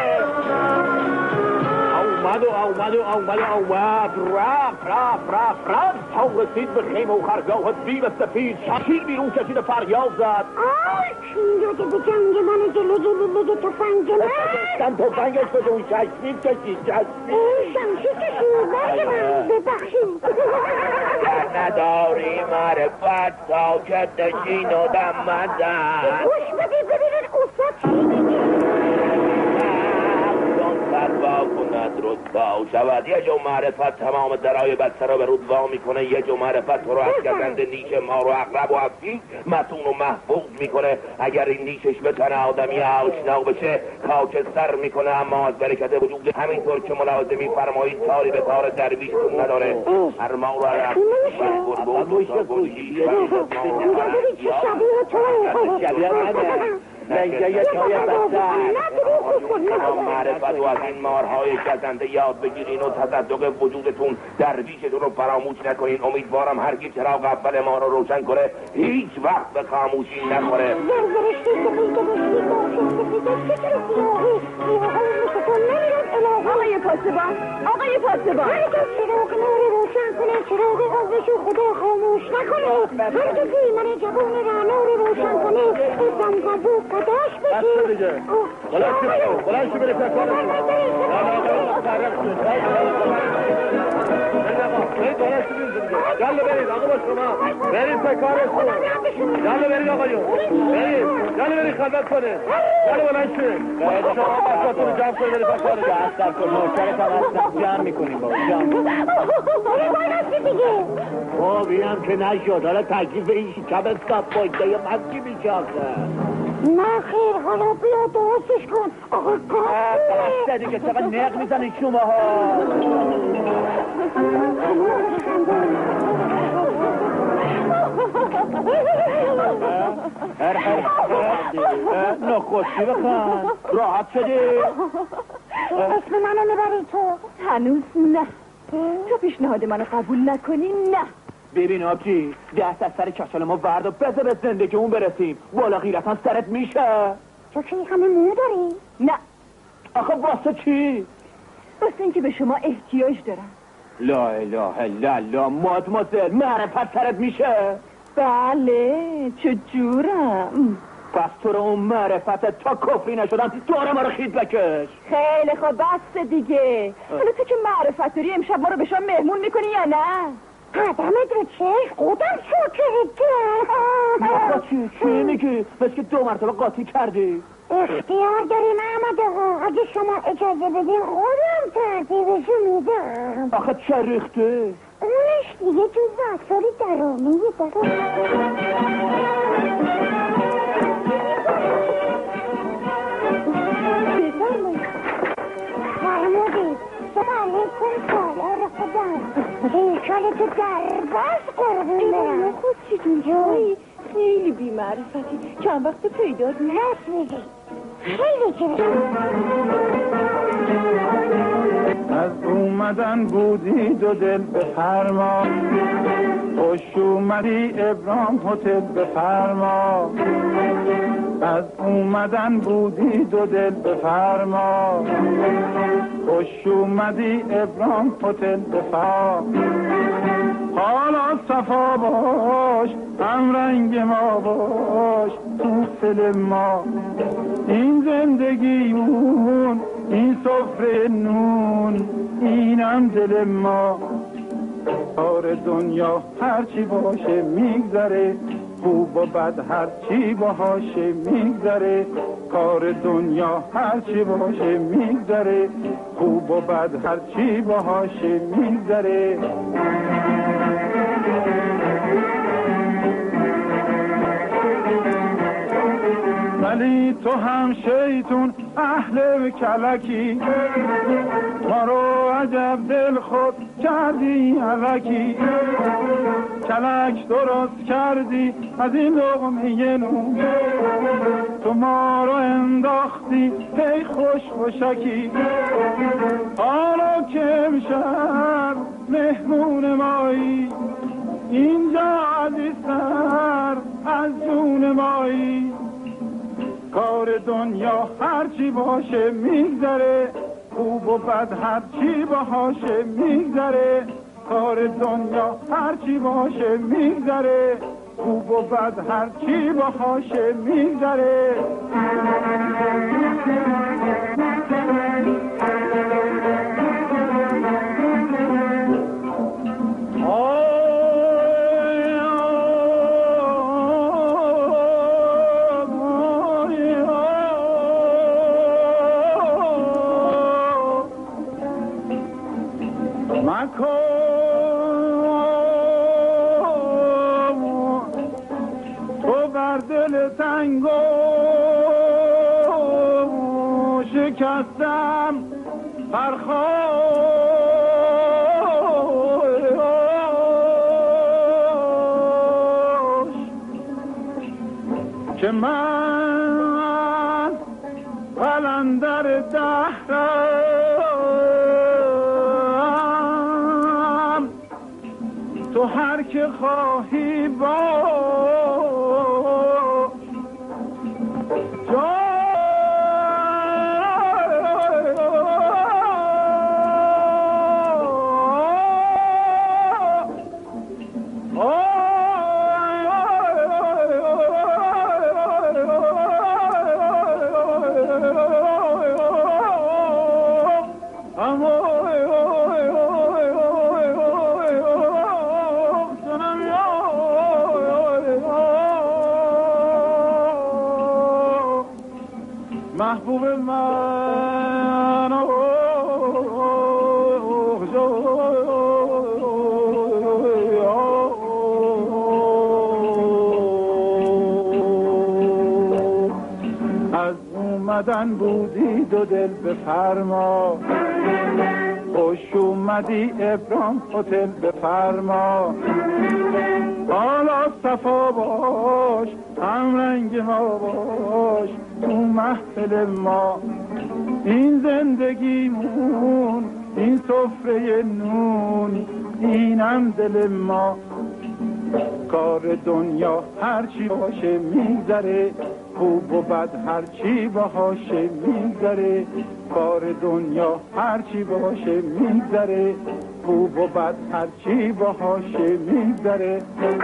اومد و اومد و اومد و اومد رفت رفت رفت رفت تا رسید به خیمه و خرگاه دیو سفید شکیل بیرون کشید فریاد زد آی چین داده به جنگ من جلو جلو بگه توفنگ من دستم توفنگش بده اون چشمید کشید چشمید این شمشی کشید برگ من ببخشید نداری معرفت ساکت نشین و دم مزن خوش بدی ببینید استاد چی میگه بروا کند رتبا شود یه جو معرفت تمام درای بسته را به رتبا میکنه یه جو معرفت تو رو از گزنده نیش ما رو اقرب و افتی متون و محفوظ میکنه اگر این نیشش بتنه آدمی آشنا بشه خاک سر میکنه اما از برکت وجود همینطور که ملازمی فرمایید کاری به کار درویشتون نداره هر ما رو عرب ببین چه شبیه تو شبیه منه لنگه یه چای بسته با معرفت و از این مارهای گزنده یاد بگیرین و تصدق وجودتون درویشتون رو فراموش نکنین. امیدوارم هر کی چراغ اول ما رو روشن کنه هیچ وقت به خاموشی نخوره. آقای پاسبان، آقای پاسبان، هر کس چراغ ما رو روشن کنه، چراغ آبشو خدا خاموش نکنه. هر کسی من جوان رانا رو روشن کنه، ازم قبول قداش بشه. بسته دیگه بلند شو بلند شو بره پکاره یالا برید آقا با شما برید پکارتون یالا برید آقایون برید یالا برید خدمت کنه یالا بلند شو شما بساتون رو جمع کنید برید پکاره دستر کن نوکرت هم هستم جمع میکنیم با جمع خب اینم که نشد حالا تکلیف این شکم استاب بایده یا من چی میشه آخه نه خیر حالا بیا درستش کن آقا بسته دیگه چقدر نق میزنید شما ها هر هر نخوشی بخن راحت شدی اسم منو میبری تو هنوز نه. تو پیشنهاد منو قبول نکنی نه. ببین آبجی دست از سر کچل ما ورد و بذار به زندگی اون برسیم والا غیرتان سرت میشه. تو که همه مو داری؟ نه آخه واسه چی؟ واسه اینکه به شما احتیاج دارم. لا اله الا الله مادمازل معرفت سرت میشه. بله چجورم؟ پس تو رو اون معرفت تا کفری نشدن دوره ما رو خید بکش. خیلی خوب بس دیگه. حالا تو که معرفت داری امشب ما رو به شام مهمون میکنی یا نه؟ قدمت رو چشم خودم شکرت آقا چی؟ چی میگی؟ بس که دو مرتبه قاطی کردی. اختیار داریم احمد آقا اگه شما اجازه بدین خودم ترتیبشو میدم. آخه چه ریخته؟ اونش دیگه تو وسالی درامه فرمودید سلام علیکم سالار خودم هیکل تو درباز قربون برم. خود چی جونجایی؟ خیلی بی معرفتی چند وقت پیدا دید. راست میگی خیلی که از اومدن بودی دو دل به فرما خوش اومدی ابرام هتل به فرما از اومدن بودی دو دل به فرما خوش اومدی ابرام هتل به فرما حالا صفا باش هم رنگ ما باش تو سل ما این زندگیمون این سفره نون اینم دل ما کار دنیا هرچی باشه میگذره خوب و بد هرچی باشه میگذره کار دنیا هرچی باشه میگذره خوب و بد هرچی باشه میگذره ولی تو هم شیطون اهل کلکی ما رو عجب دل خود کردی علکی کلک درست کردی از این لقمه نون تو ما رو انداختی هی خوش خوشکی حالا که امشب مهمون مایی اینجا عزیزتر از جون مایی کار دنیا هرچی باشه میگذره خوب و بد هرچی باشه میگذره کار دنیا هرچی باشه میگذره خوب و بد هرچی باشه میگذره تو بر دل تنگو شکستم پرخاش که من قلنده سر دهرم تو هر که خواهی با محبوب من از اومدن بودی دو دل بفرما خوش اومدی ابرام هتل بفرما حالا صفا باش هم رنگ ما باش تو محفل ما این زندگیمون این سفره نون اینم دل ما کار دنیا هرچی باشه میگذره خوب و بد هرچی باشه میگذره کار دنیا هرچی باشه میگذره خوب و بد هرچی باشه میگذره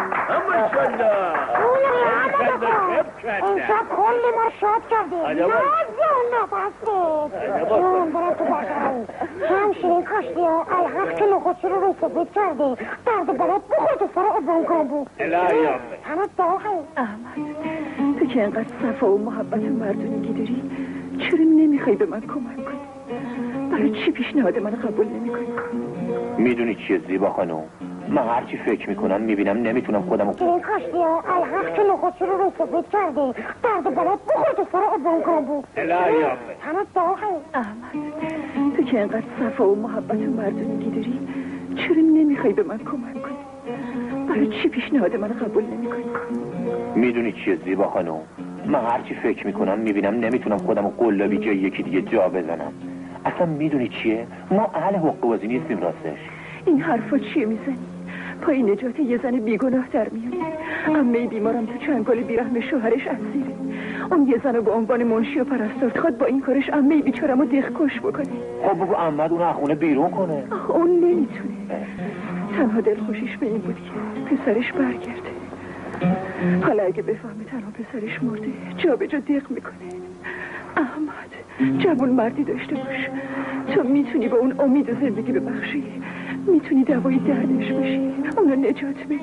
امشب کلی ما شاد کردیم نازی اون نفسید جون برای تو بخرید هم شیرین کاشتی الحق که نخوشی رو روی سفید کردی درد بلد بخور تو سر ابران کنه بود همه داخل احمد تو که انقدر صفا و محبت مردونگی داری چرا نمیخوای به من کمک کنی؟ برای چی پیشنهاد من قبول نمی کنی؟ میدونی چیه زیبا خانم؟ من هرچی فکر میکنم میبینم نمیتونم خودمو شیرین کاشتی الحق که نخوشی رو روی سفید کردی درد بلد بخور تو سر ابران کنه بود همه داخل احمد تو که انقدر صفا و محبت مردونگی داری چرا نمیخوای به من کمک کنی؟ برای چی پیشنهاد من قبول نمی کنی؟ میدونی چیه زیبا خانم؟ من هرچی فکر میکنم میبینم نمیتونم خودمو قلابی جای یکی دیگه جا بزنم. اصلا میدونی چیه؟ ما اهل حقوق بازی نیستیم راستش. این حرفا چیه میزنی؟ پای نجات یه زن بیگناه در میاری. عمه بیمارم تو چنگال بیرحم شوهرش اسیره. اون یه زن به عنوان منشی و پرستار خواد با این کارش عمه بیچاره‌مو دلخوش بکنه. خب بگو عمد اون از خونه بیرون کنه. آخ اون نمیتونه. تنها دلخوشیش به این بود که پسرش برگرده. حالا اگه بفهمه تنها پسرش مرده جا به جا دق میکنه. احمد جوان مردی داشته باش. تو میتونی با اون امید زندگی ببخشی، میتونی دوایی دردش بشی، اونو نجات بدی.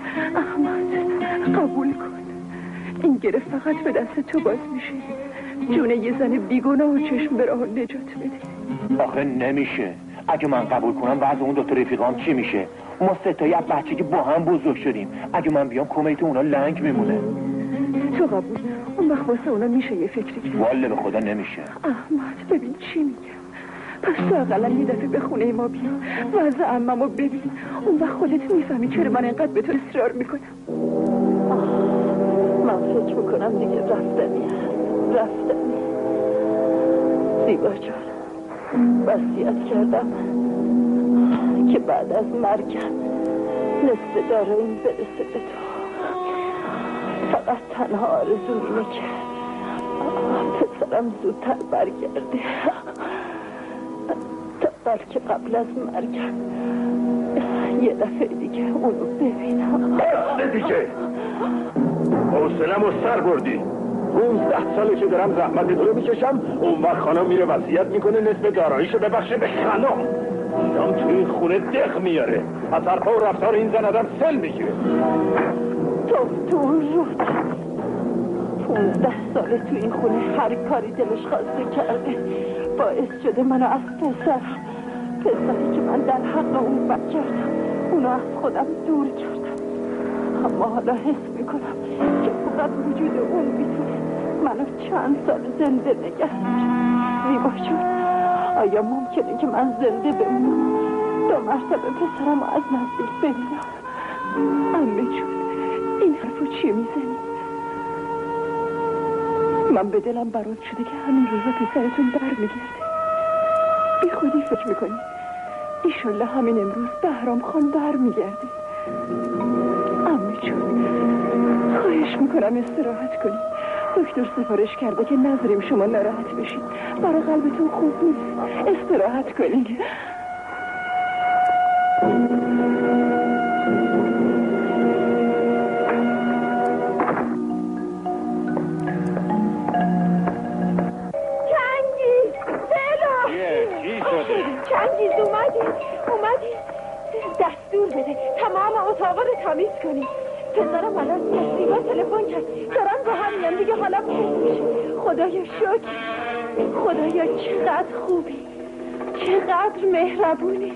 احمد قبول کن، این گره فقط به دست تو باز میشه. جون یه زن بیگناه و چشم به راه نجات بده. آخه نمیشه. اگه من قبول کنم بعد اون دوتا رفیقام چی میشه؟ ما ستایی از بچگی با هم بزرگ شدیم. اگه من بیام کمیت اونا لنگ میمونه. تو قبول، اون وقت واسه اونا میشه یه فکری کرد. واله به خدا نمیشه. احمد ببین چی میگم. پس تو اقلا یه دفعه به خونه ما بیا، وضع عممو ببین. اون وقت خودت میفهمی چرا من اینقدر به تو اصرار میکنم. من فکر میکنم دیگه رفتنی رفتنی زیبا جان، وصیت کردم که بعد از مرگم نصف داراییم برسه به تو. فقط تنها آرزو اینه که پسرم زودتر برگرده تا بلکه قبل از مرگم یه دفعه دیگه اونو ببینم. بسته دیگه حوصله‌مو سر بردی. پونزده ساله که دارم زحمت تو رو میکشم، اون وقت خانم میره وصیت میکنه نصف داراییشو ببخشه به خانم. دام تو این خونه دق میاره. از حرفا و رفتار این زن آدم سل میگیره. تو تو رود پونزده ساله تو این خونه هر کاری دلش خواسته کرده، باعث شده منو از پسرم پسری که من در حق اون بد کردم اونو از خودم دور کردم. اما حالا حس میکنم که فقط وجود اون میتونه منو چند سال زنده نگه داره. زیبا جون، آیا ممکنه که من زنده بمونم دو مرتبه پسرم رو از نزدیک ببینم؟ عمه جون این حرفو چیه میزنی؟ من به دلم برات شده که همین روزا پسرتون برمیگرده. بی خودی فکر میکنی ایشالله همین امروز بهرام خان برمیگرده. عمه جون خواهش میکنم استراحت کنی. دکتر سفارش کرده که نذاریم شما ناراحت بشید. برای قلبتون خوب نیست. استراحت کنید. چنگیز اومدی اومدی دستور بده تمام اتاقا رو تمیز کنی. پسرم الان سیگار تلفن کرد دارن با هم میان دیگه حالا خوب میشه. خدایا شکر خدایا چقدر خوبی چقدر مهربونی.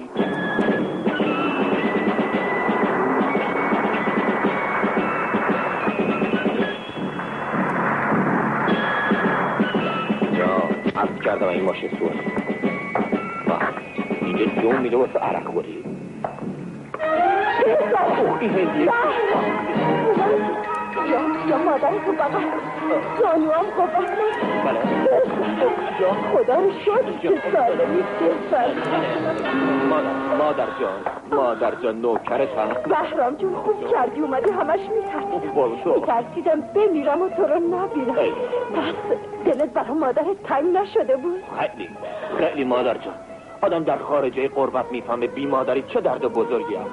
یا عرض کردم این ماشین سوار اینجا دوم میده واسه عرق خوری. این هندیه یا یا مادر تو بقا زانوام قبا بله یا خدا رو شد که سالمی بسر. مادر مادر جان مادر جان نوکرت هم. بهرام جون خوب کردی اومدی همش میترسیدم میترسیدم بمیرم و تو رو نبینم. پس دلت برای مادرت تنگ نشده بود؟ خیلی خیلی مادر جان. آدم در خارجه قربت میفهمه بی مادری چه درد بزرگی هست.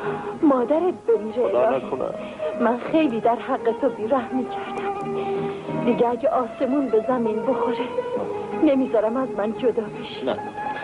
مادرت بمیره خدا نکنه. من خیلی در حق تو بیرحمی کردم. دیگه اگه آسمون به زمین بخوره نمیذارم از من جدا بشی. نه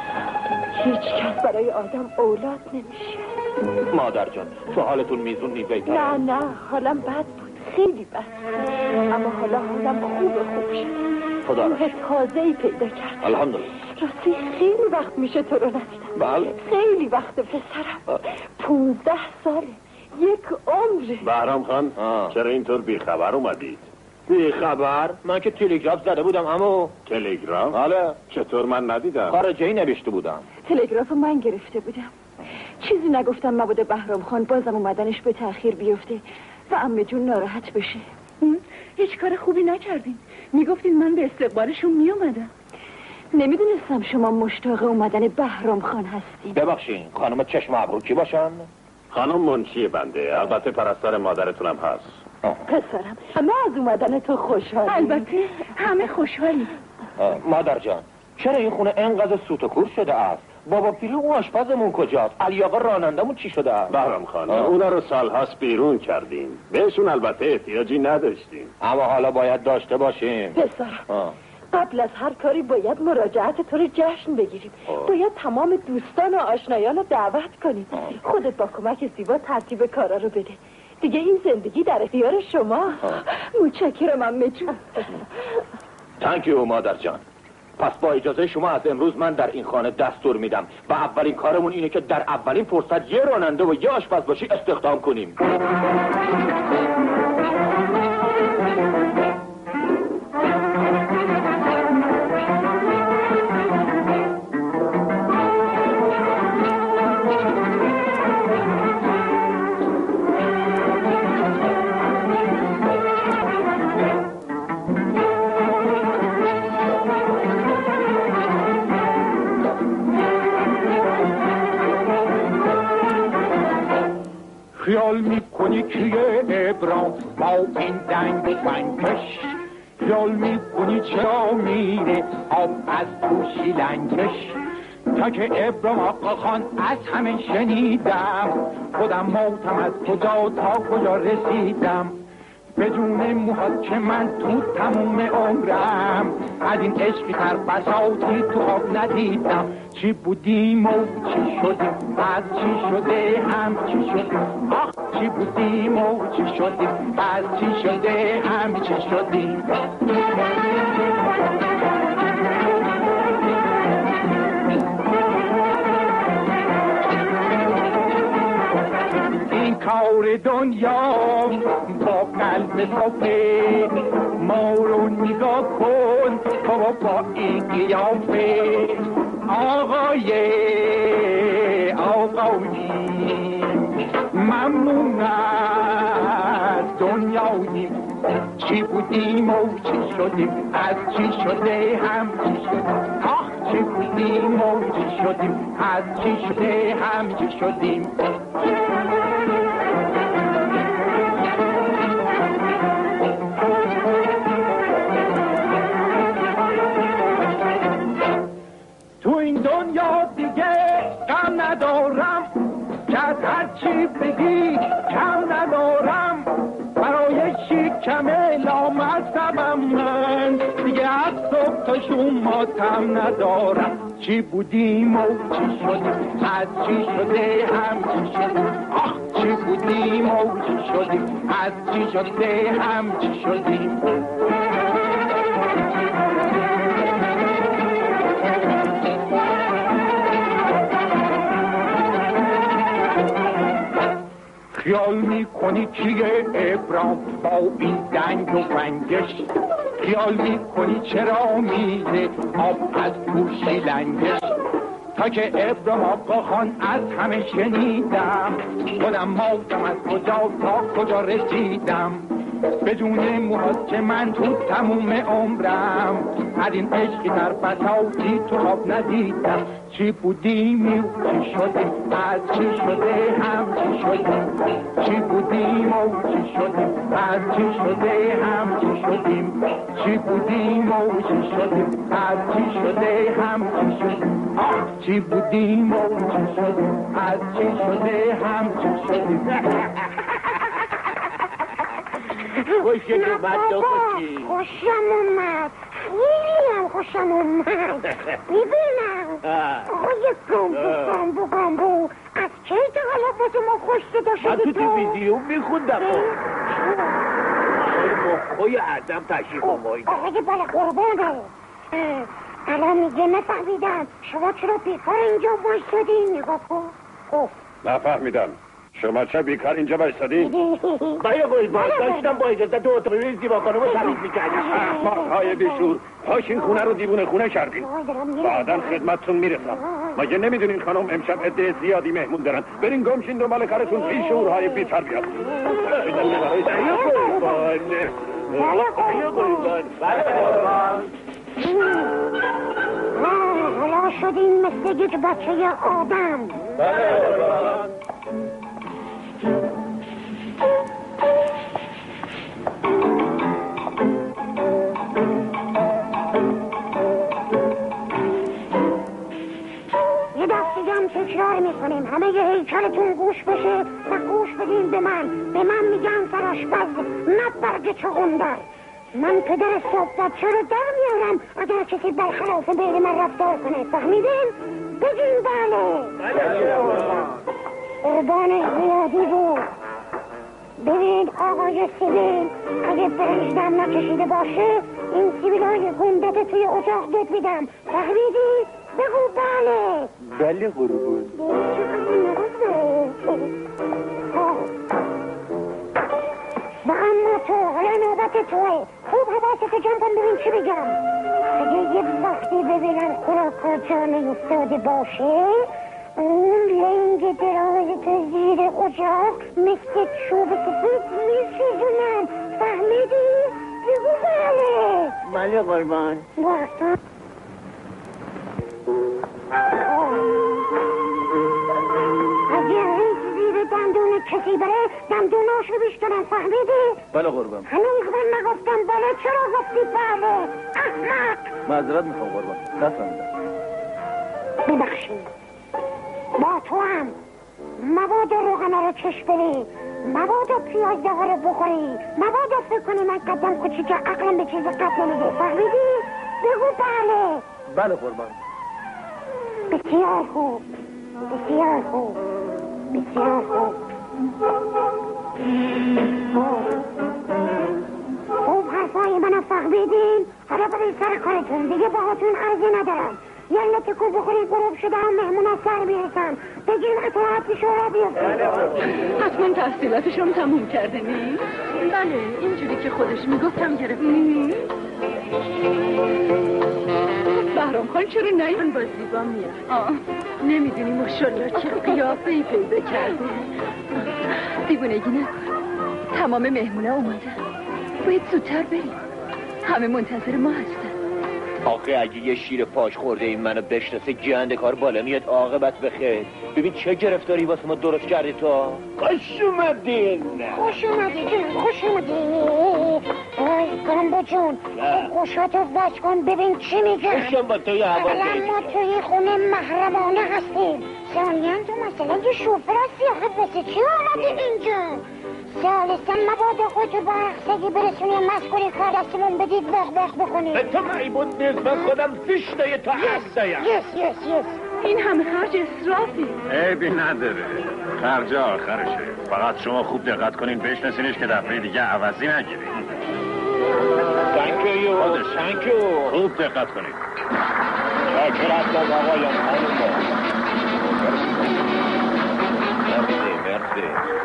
هیچ کس برای آدم اولاد نمیشه. مادر جان تو حالتون میزون نیزه نه نه حالم بد بود خیلی بد. اما حالا حالم خوب خوب شد. خدا روح تازه‌ای پیدا کردم. الحمدلله. راستی خیلی وقت میشه تو رو ندیدم. بله خیلی وقت پسرم. پونزده ساله یک عمره. بهرام خان چرا اینطور بیخبر اومدید؟ بیخبر؟ من که تلگراف زده بودم اما. تلگراف؟ حالا چطور من ندیدم؟ خارجه‌ای نوشته بودم. تلگراف من گرفته بودم. چیزی نگفتم مبادا بهرام خان بازم اومدنش به تأخیر بیفته و عمه جون ناراحت بشه. هیچ کار خوبی نکردین. میگفتین من به استقبالشون میومدم. نمیدونستم شما مشتاق اومدن بهرام خان هستین. ببخشین خانم چشم ابرو کی باشن؟ خانم منشی بنده. البته پرستار مادرتونم هست. پسرم همه از اومدن تو خوشحالی. البته همه خوشحالی. مادر جان چرا این خونه انقدر سوت و کور شده است؟ بابا پیری اون آشپزمون کجاست؟ علی آقا رانندمون چی شده است؟ بهرام خان اونا رو سالهاست بیرون کردیم. بهشون البته احتیاجی نداشتیم اما حالا باید داشته باشیم. پسرم قبل از هر کاری باید مراجعت تو رو جشن بگیریم. باید تمام دوستان و آشنایان رو دعوت کنیم. خودت با کمک زیبا ترتیب کارا رو بده. دیگه این زندگی در اختیار شما. متشکرم عمه جون. تانکیو مادر جان. پس با اجازه شما از امروز من در این خانه دستور میدم و اولین کارمون اینه که در اولین فرصت یه راننده و یه آشپز باشی استخدام کنیم. خیال میکنی که ابرام با این دنگ و فنگش خیال میکنی چرا میره آب از تو شیلنگش تا که ابرام آقا خان از همه شنیدم خودم موتم از کجا تا کجا رسیدم بدون موهات که من تو تموم عمرم از این عشقی تر بساطی تو آب ندیدم چی بودیم و چی شدیم از چی شده هم چی شدیم آخ چی بودیم و چی شدیم از چی شده هم چی شدیم این کار دنیا با قلب صافه ما رو نگاه کن بابا با این قیافه آقای آقایی ممنون از دنیایی چی بودیم و چی شدیم از چی شده هم چی شدیم آخ چی بودیم و چی شدیم از چی شده هم چی شدیم تو این دنیا دیگه غم ندارم که از هرچی بگی کم ندارم برای شکم لامصبم من دیگه از صبح تا شما تم ندارم چی بودیم و چی شدیم از چی شده هم چی شدیم آخ چی بودیم و چی شدیم از چی شده هم چی شدیم خیال میکنی چیه ابرام با این دنگ و فنگش خیال میکنی چرا میزه آب از گوشی لنگش تا که ابرام آقا خان از همه شنیدم خودم مادم از کجا تا کجا رسیدم بدون موهات که من تو تموم عمرم از این عشقی در بساطی تو خواب ندیدم چی بودیم و چی شدیم از چی شده هم چی شدیم چی بودیم و چی شدیم از چی شده هم چی شدیم چی بودیم و چی شدیم از چی شده هم چی شدیم آه چی بودیم و چی شدیم از چی شده هم چی شدیم خوشی اومد تو خوشی خوشم اومد خیلی هم خوشم اومد ببینم آقای گامبو گامبو گامبو از کی تا حالا با ما خوش صدا شدی تو؟ من تو ویدیو میخوندم مخوی اعظم تشریف آمایید آقای بله قربانه الان میگه نفهمیدم شما چرا بیکار اینجا بایستادین نگاه کن نفهمیدم شما چه بیکار اینجا بایستادین؟ باید باید باید داشتم با اجازه دو اتومبیل زیبا خانم رو تمیز میکردیم احمق‌های بیشور پاشین خونه رو دیوونه خونه کردین بعداً خدمتتون میرسم مگه نمیدونین خانم امشب عده زیادی مهمون دارن برین گمشین دنبال کارتون بی شعورهای بی‌تربیت حالا شدین مثل یک بچه آدم یه دستیگم تکرار میکنیم همه یه هیکلتون گوش بشه و گوش بدین به من به من میگن سراشپز نه برگ چغندر من پدر صحبت چرا در میارم اگر کسی برخلاف بین من رفتار کنه فهمیدین؟ بگین بله قربان زیادی بود ببین آقای سیبیل اگه برنج دم نکشیده باشه این سیبیل های گندت توی اتاق دید میدم فهمیدی؟ بگو بله بله قربان و اما تو حالا نوبت توه خوب حواستو جمع کن ببین چی بگم اگه یه وقتی ببینم خوراک جا نیفتاده باشه اون لنگ درازت زیر اجاق مثل چوب سفید میسوزونم فهمیدی؟ بگو بله بله قربان باستا اگه ریز زیر دندون کسی بره دندوناش رو بیشترم فهمیدی؟ بله قربان هنوز من نگفتم بله چرا گفتی بله احمق معذرت میخوام قربان نفهمیدم ببخشید با تو هم مبادا روغنه رو چش بری مبادا پیاز دقا رو بخوری مبادا فکر کنی من قدم کوچیک عقلم به چیز قد نمیده فهمیدی؟ بگو بله بله قربان بسیار خوب بسیار خوب بسیار خوب خوب حرفای منو فهمیدین حالا برای سر کارتون دیگه باهاتون عرضه ندارم یلا تکون بخورید گروب شده هم مهمون از سر میرسن بگیم اطاعت به شورا بیفتن حتما تحصیلاتشون تموم کرده نی؟ بله اینجوری که خودش میگفتم گرفتیم بهرام خان چرا نیون با زیبا میاد نمیدونی ماشالله چه قیافه‌ای پیدا کرده دیوونگی نکن تمام مهمونه اومده باید زودتر بریم، همه منتظر ما هستن. آخه اگه یه شیر پاش خورده این منو بشناسه گنده کار بالا میاد. عاقبت بخیر. ببین چه گرفتاری واسه ما درست کردی تو. خوش اومدین. خوش اومدی جون، خوش اومدی. آی گامبو جون، گوشاتو وز کن ببین چی میگه. خوشم با توی هوا اولا ما توی خونه محرمانه هستیم. ثانیاً تو مثلا یه شوفر سیاهه واسه چی آمدی اینجا؟ ثالثاً مبادا خودتو با اخسگی برسونی مسکولی کار دستمون بدید باق باق بکنی. تو معیبون نیست، من خودم زشته تا هستیم. یس یس یس. این همه خرج اصرافی. عیبی نداره، خرج آخرشه. فقط شما خوب دقت کنین بشناسینش که دفعه دیگه عوضی نگیرین. Thank you. خودش. Thank you. خوب دقت کنین. شاکر هستم آقایان خانم. مرسی مرسی.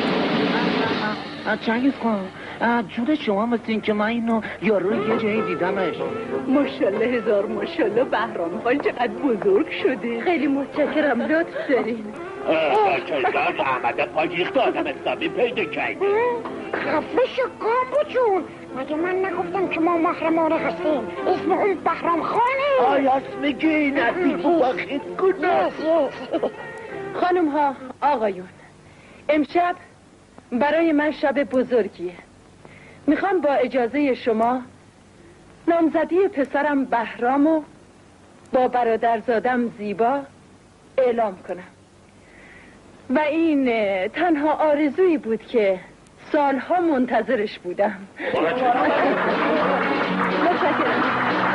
چنگیز خان، جود شما مثل این که من اینو یارو یه جایی دیدمش. ماشالله هزار ماشالله بهرام خان چقدر بزرگ شده. خیلی متشکرم، لطف دارین. چشتان احمد پاگیخت آدم حسابی پیدا کردی. خفه شو گامبو جون، مگه من نگفتم که ما محرمانه هستیم؟ اسم اون بهرام خانه. آی اسم گی نبی بخید کنم. خانم ها آقایون، امشب برای من شب بزرگیه. میخوام با اجازه شما نامزدی پسرم بهرامو با برادرزادم زیبا اعلام کنم. و این تنها آرزویی بود که سالها منتظرش بودم. متشکرم. متشکرم.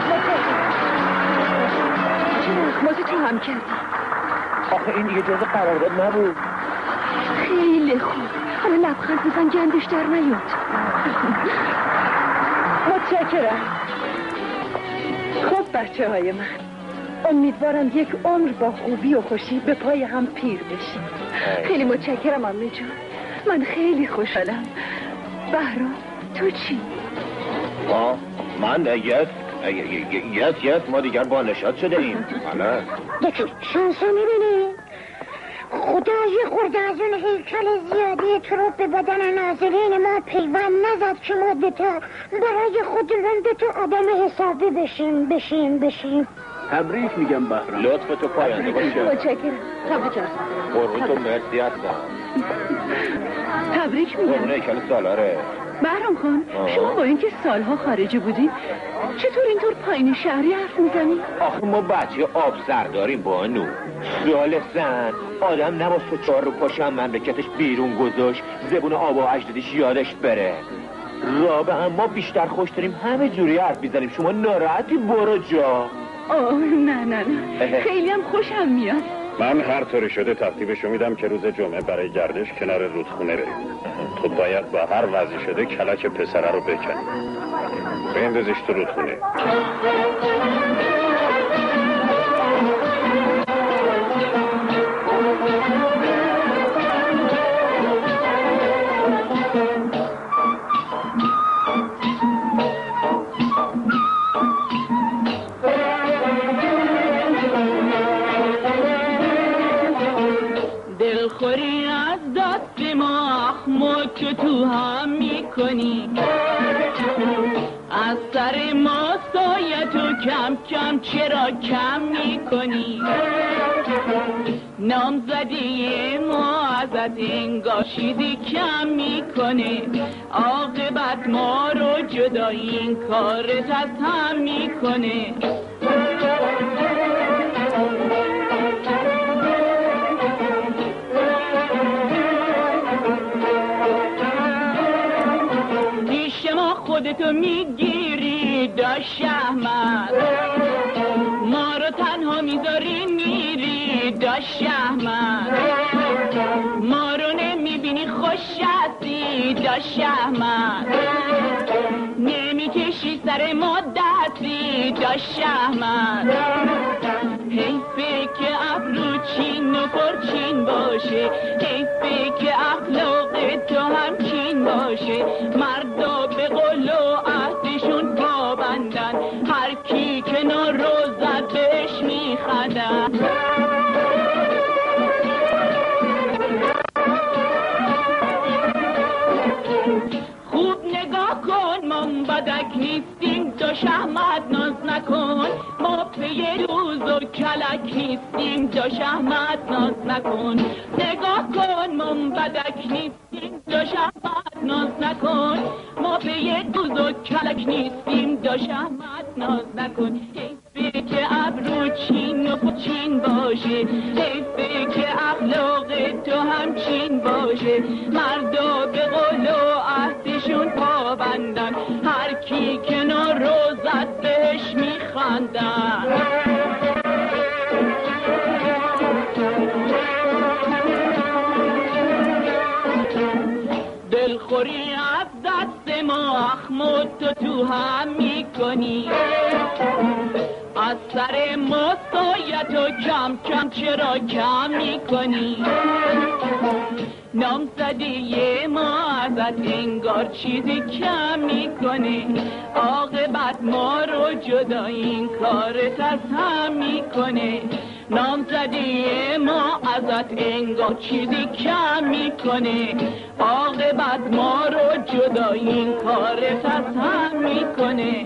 مازی تو هم کردی. آخه این دیگه جز قرارداد نبود. خیلی خوب. حالا لبخند بزن گندش در نیاد. متشکرم. خب بچه های من، امیدوارم یک عمر با خوبی و خوشی به پای هم پیر بشیم. خیلی متشکرم عمه جون، من خیلی خوشحالم. بهرام تو چی؟ آه من یس یس یس ما دیگر با نشاد شده ایم. حالا یکی شانسو میبینی؟ خدا یه خورده از اون هیکل زیادی تروپ به بدن ناظرین ما پیوند نزد که ما دوتا برای خودمون دوتا آدم حسابی بشیم بشیم بشیم. تبریک میگم بهرام. لطف تو پاینده باشه. متشکرم. تبریک هستم. قربون تو مرسی هستم. تبریک میگم. قربون هیکل سالاره. بهرام خان، شما با اینکه سالها خارجی بودین چطور اینطور پایین شهری حرف میزنی؟ آخه ما بچه آب سر داریم بانو. سوال سن آدم نباست تو چهار رو پاشم مملکتش بیرون گذاشت زبون آب و اجدادش یادش بره. رابه هم ما بیشتر خوش داریم همه جوری حرف میزنیم. شما ناراحتی برو جا. آه نه نه نه خیلی هم خوشم میاد. من هر طوری شده ترتیبشو میدم که روز جمعه برای گردش کنار رودخونه بریم. تو باید با هر وضعی شده کلک پسره رو بکنی. بندازیش تو رودخونه. دلخوری از دست ما که تو هم میکنی، از سر ما سایه تو کم کم چرا کم میکنی؟ نامزدی ما ازت انگار چیزی کم میکنه، عاقبت ما رو جدا این کارت از هم میکنه. خودتو میگیری دا شهمت، ما رو تنها میذاری میری دا شهمت، ما رو نمیبینی خوش هستی دا شهمت، نمیکشی سر ما دستی دا شهمت. حیفه که ابرو چین و پرچین باشه، حیفه که اخلاق تو هم چین باشه، مردا به قول و عهدشون پابندن، هر کی کنار رو زد بهش میخندن. خوب نگاه کن کلک نیستیم دو شهمت ناز نکن ما پی روز و کلک نیستیم دو شهمت ناز نکن نگاه کن منبدک نیستیم دو شهمت ناز نکن ما پی روز و کلک نیستیم دو شهمت ناز نکن حیفه که ابرو چین و چین باشه حیفه که اخلاق تو همچین باشه مردا به قول و عهدشون پابندن هر کی کنار روزت بهش میخندن دلخوری از دست ما اخمود تو تو هم میکنی از سر ما سایت و کم کم چرا کم میکنی نامزدی ما ازت انگار چیزی کم میکنه عاقبت ما رو جدا این کارت از هم میکنه نامزدی ما ازت انگار چیزی کم میکنه عاقبت ما رو جدا این کارت از هم میکنه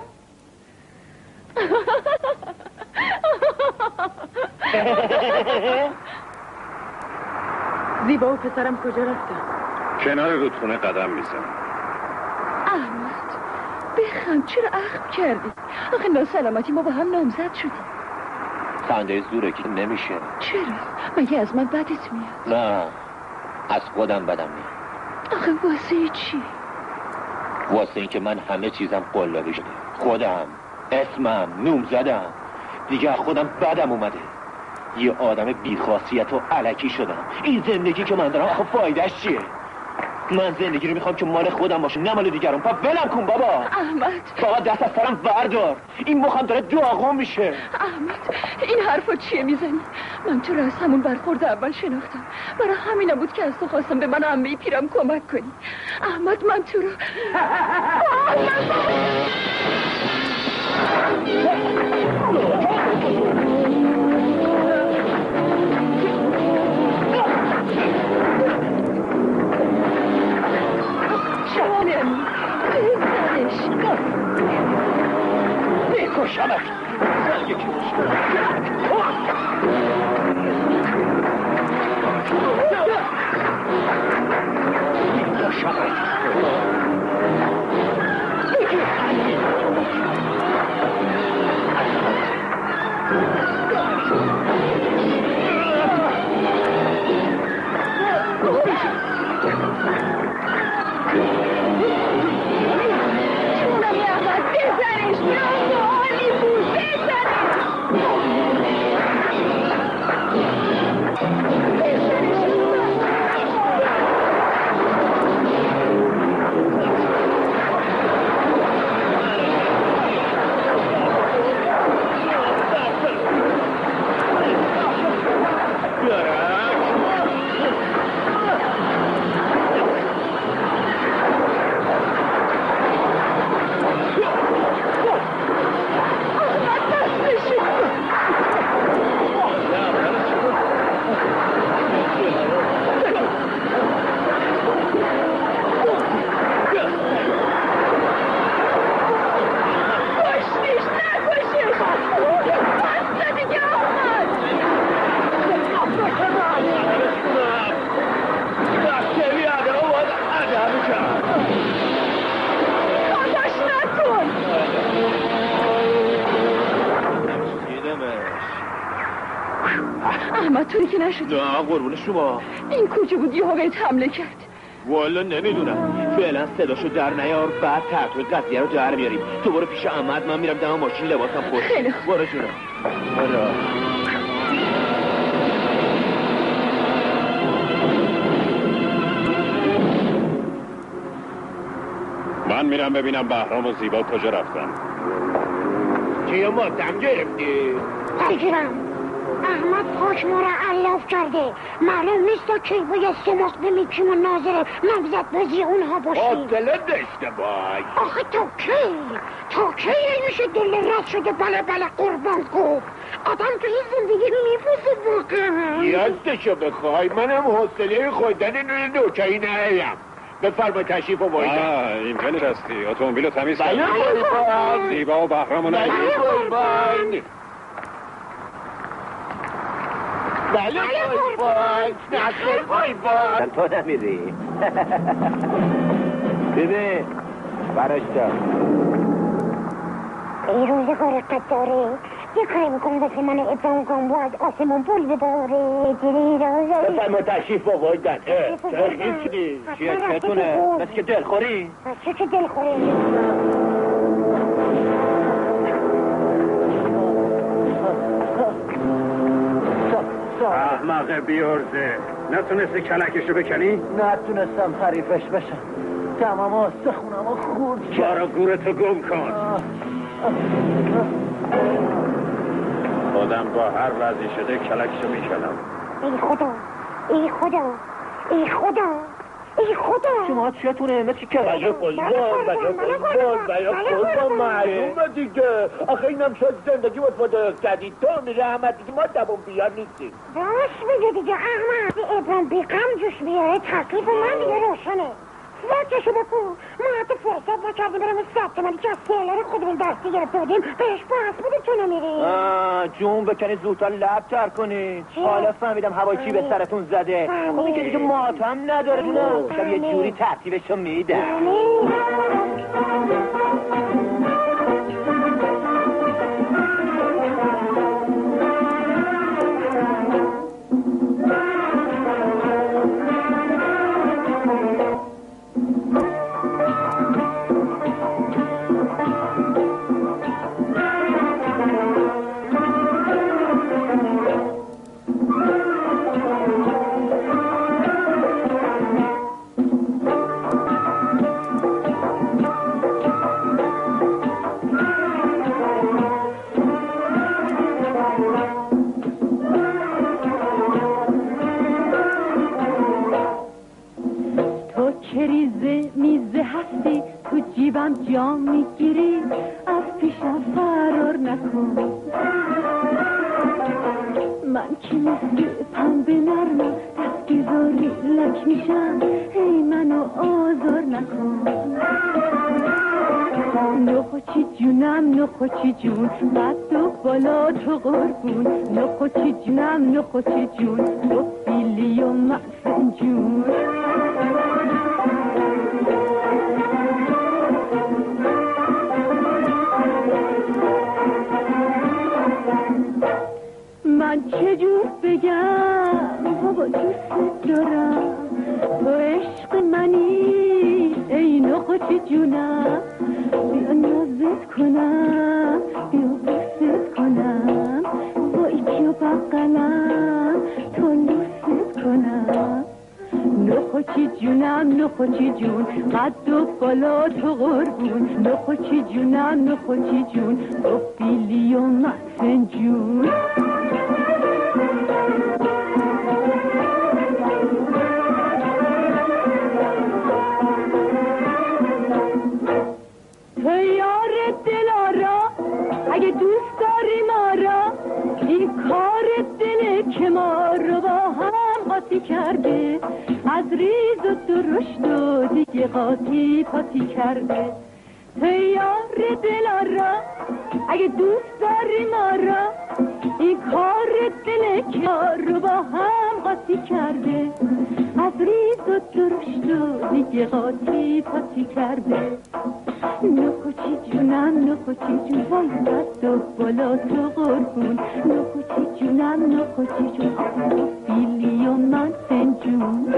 زیبا و پسرم کجا رفتن؟ کنار رودخونه قدم میزن. احمد بخند چرا اخم کردی؟ آخه ناسلامتی ما با هم نامزد شدیم. خنده زوره که نمیشه. چرا؟ مگه از من بدت میاد؟ نه از خودم بدم میاد. آخه واسه چی؟ واسه این که من همه چیزم قلابی شده خودم اسمم نوم زدم دیگه از خودم بدم اومده یه آدم بیخاصیت و علکی شدم این زندگی که من دارم آخه فایدهش چیه من زندگی رو میخوام که مال خودم باشه نه مال دیگران پا ولم کن بابا احمد بابا دست از سرم بردار این مخم داره داغون میشه احمد این حرفا چیه میزنی من تو رو از همون برخورد اول شناختم برای همین بود که از تو خواستم به من عمه پیرم کمک کنی احمد من تو رو شانم بزنش میکشمش یکی احمد توی که نشدی؟ نه قربون شما این کجا بود یه بهت حمله کرد؟ والا نمیدونم فعلا صداشو در نیار بعد تحقیق قضیه رو در میاریم تو برو پیش احمد من میرم دم ماشین لباسم پشت خیلی خوب برو جونم برو من میرم ببینم بهرام و زیبا کجا رفتن چه ماتم گرفتی؟ بگیرم احمد پاش ما را علاف کرده معلوم نیست تا کی باید سماق به میکیم و ناظر نمزد بازی اونها باشی عاقله داشته باش آخه تا کی تا کی میشه دل رد شده بله بله قربان گفت آدم تو این زندگی میپوسه واقعا یادشو بخوای منم حوصله خوردن نوی نوکایی نهیم بفرمایید تشریف آوردید. اینجا نشستی اتومبیل رو تمیز کن. بله قربان. زیبا و بهرامونه. بله قربان. بله قربان. نصر قربان. تو نمیری. ببین براشتا ای روزگار قداره یه کاری میکنه واسه من ابرام کن باید آسمون پول بباره جلی روزایی بفرمایید تشریف آوردن. ترخیص چی؟ چیه چتونه؟ مثل که دلخوری؟ چه که دلخوری؟ احمق بیارزه نتونستی کلکشو بکنی؟ نتونستم حریفش بشم تمام استخونم رو خورد کرد. بارا گورتو گم کن. آدم با هر وضعی شده کلکشو میکنم. ای خدا ای خدا ای خدا ای خدا شما چیتونه مثل که بله قربان بله قربان بله قربان معلومه دیگه. آخه اینم شد زندگی بود با جدید تو میره احمد دیگه ما دوم بیار نیستیم. راست میگه دیگه احمد ابرام بیقم جوش بیاره تکلیف من دیگه روشنه. واجهشو بکن ما حتی فرصت نکردیم برم ثبت مالی که از سیلر خودمون دستی گرفته بودیم بهش بحث بودیم تو نمیری. جون بکنید زودتر لب تر کنید. حالا فهمیدم هوای چی به سرتون زده. خب که دیگه ماتم نداره دونه شب یه جوری ترتیبشو میدم. جا میگیری از پیشم فرار نکن. من که مثل پنبه نرمم دست بیزاری لک میشم هی منو آزار نکن. نخوچی جونم نخوچی جون قد و بالا تو قربون. نخوچی جونم نخوچی جون تو بیلی و محسن جون. من چجور بگم بابا دوست دارم تو عشق منی ای نخوچی جونم. بیا نازت کنم بیا بوست کنم وای کیو بقلم تو لوست کنم. نخوچی جونم نخوچی جون قد و بالا تو قربون. نخوچی جونم نخوچی جون تو بیلی و محسن جون. یار دلارا اگه دوست داری ما را این کار دل که ما رو با هم قاطی کرده. از ریز و درشت و دیگه قاطی پاتی کرده. یار دلارا اگه دوست داری ما را این کار دل که ما رو با هم قاطی کرده. از ریز و درشت و دیگه قاطی پاتی کرده. نخوچی جونم نخوچی جون وای قد و بالا تو قربون. نخوچی جونم نخوچی جون تو بیلی و من سنجون.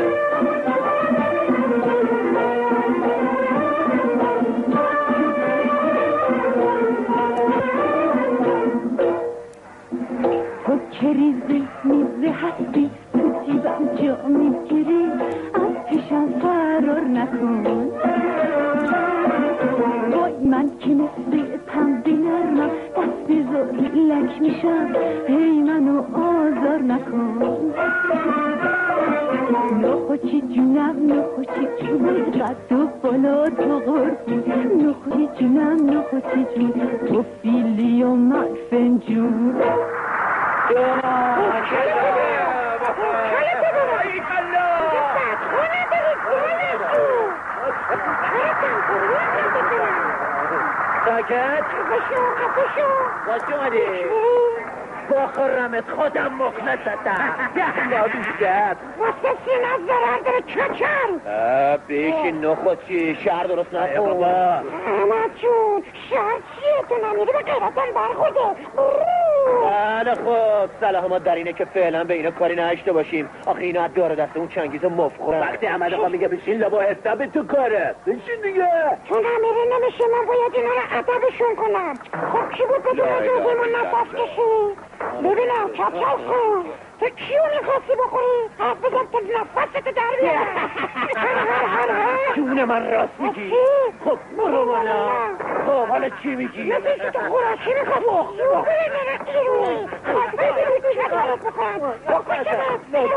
تو که ریزه میزه هستی تو جیبم جا میگیری از پیشم فرار نکن. من که مثل پنبه نرمم دست بزاری لک میشم هی منو آزار نکن. نخوچی جونم نخوچی جون قد و بالا تو قربون. نخوچی جونم نخوچی جون تو بیلی و محسن جون. جونم ای کلا خونه دارید گلشو ساکت بشو بشو باش اومدی با خرمت خودم مخلصتم با بیشتر واسه سینه ضرر داره کچل بشین نخود چی شهر درست نکن بابا احمد جون شهر چیه تو نمیری به غیرتن برخورده بله خب سلامات در اینه که فعلا به اینا کاری نشته باشیم آخه اینا از دار دست اون چنگیز مفخور وقتی احمد آقا میگه بشین لبا حساب تو کاره بشین دیگه تو نمیری نمیشه من باید اینا رو ادبشون کنم خب کی بود بدون جوزیمون نفس کشی ببینم کچل کن تو کیو میخواستی بخوری حرف بزن تا نفستو در بیارم جون من راست میگی خب برو بالا خب حالا چی میگی مثل تو خوراکی میخواستی سوخه نرکیروی خب ببینی چه کارت بخوام بکشمت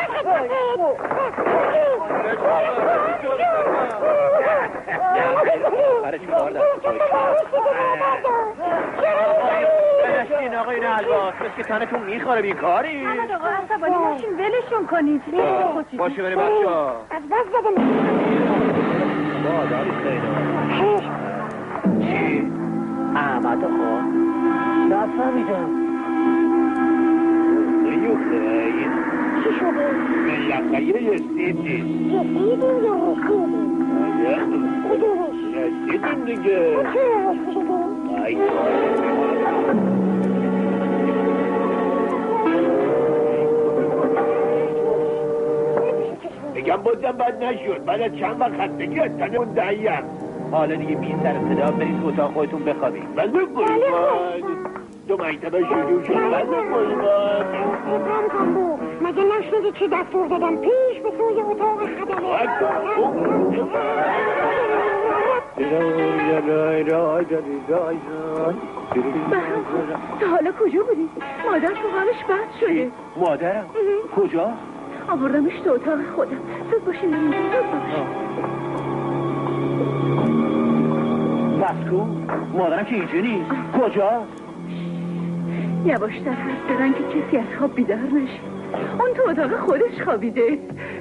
این آقا این الباس بس که تنتون میخواره بیکاری احمد آقا عصبانی نشین ولشون کنید باشه بریم بچه ها از بس زدم با داری خیلی چی؟ احمد آقا نفهمیدم ایو خیلی چی شده؟ ملت یه یستیدی یستیدیم یا رسیدیم؟ کدومش؟ یستیدیم دیگه چه رسیدیم؟ ای میگم بودم بد نشد بعد از چند وقت خستگی از تنه اون دهیم حالا دیگه بی سر صدا برید تو اتاق خودتون بخوابید بنده قربان دو مکتبه شروع شد بنده قربان ابرام کامبو مگه نشنیدی چی دستور دادم پیش به سوی اتاق خدمه تا حالا کجا بودی؟ مادر تو حالش بد شده مادرم؟ کجا؟ آوردمش تو اتاق خودم زود باشین زود باشین مسکو؟ مادرم که اینجا نیست کجا؟ یواشتر حرف بزن که کسی از خواب بیدار نشه اون تو اتاق خودش خوابیده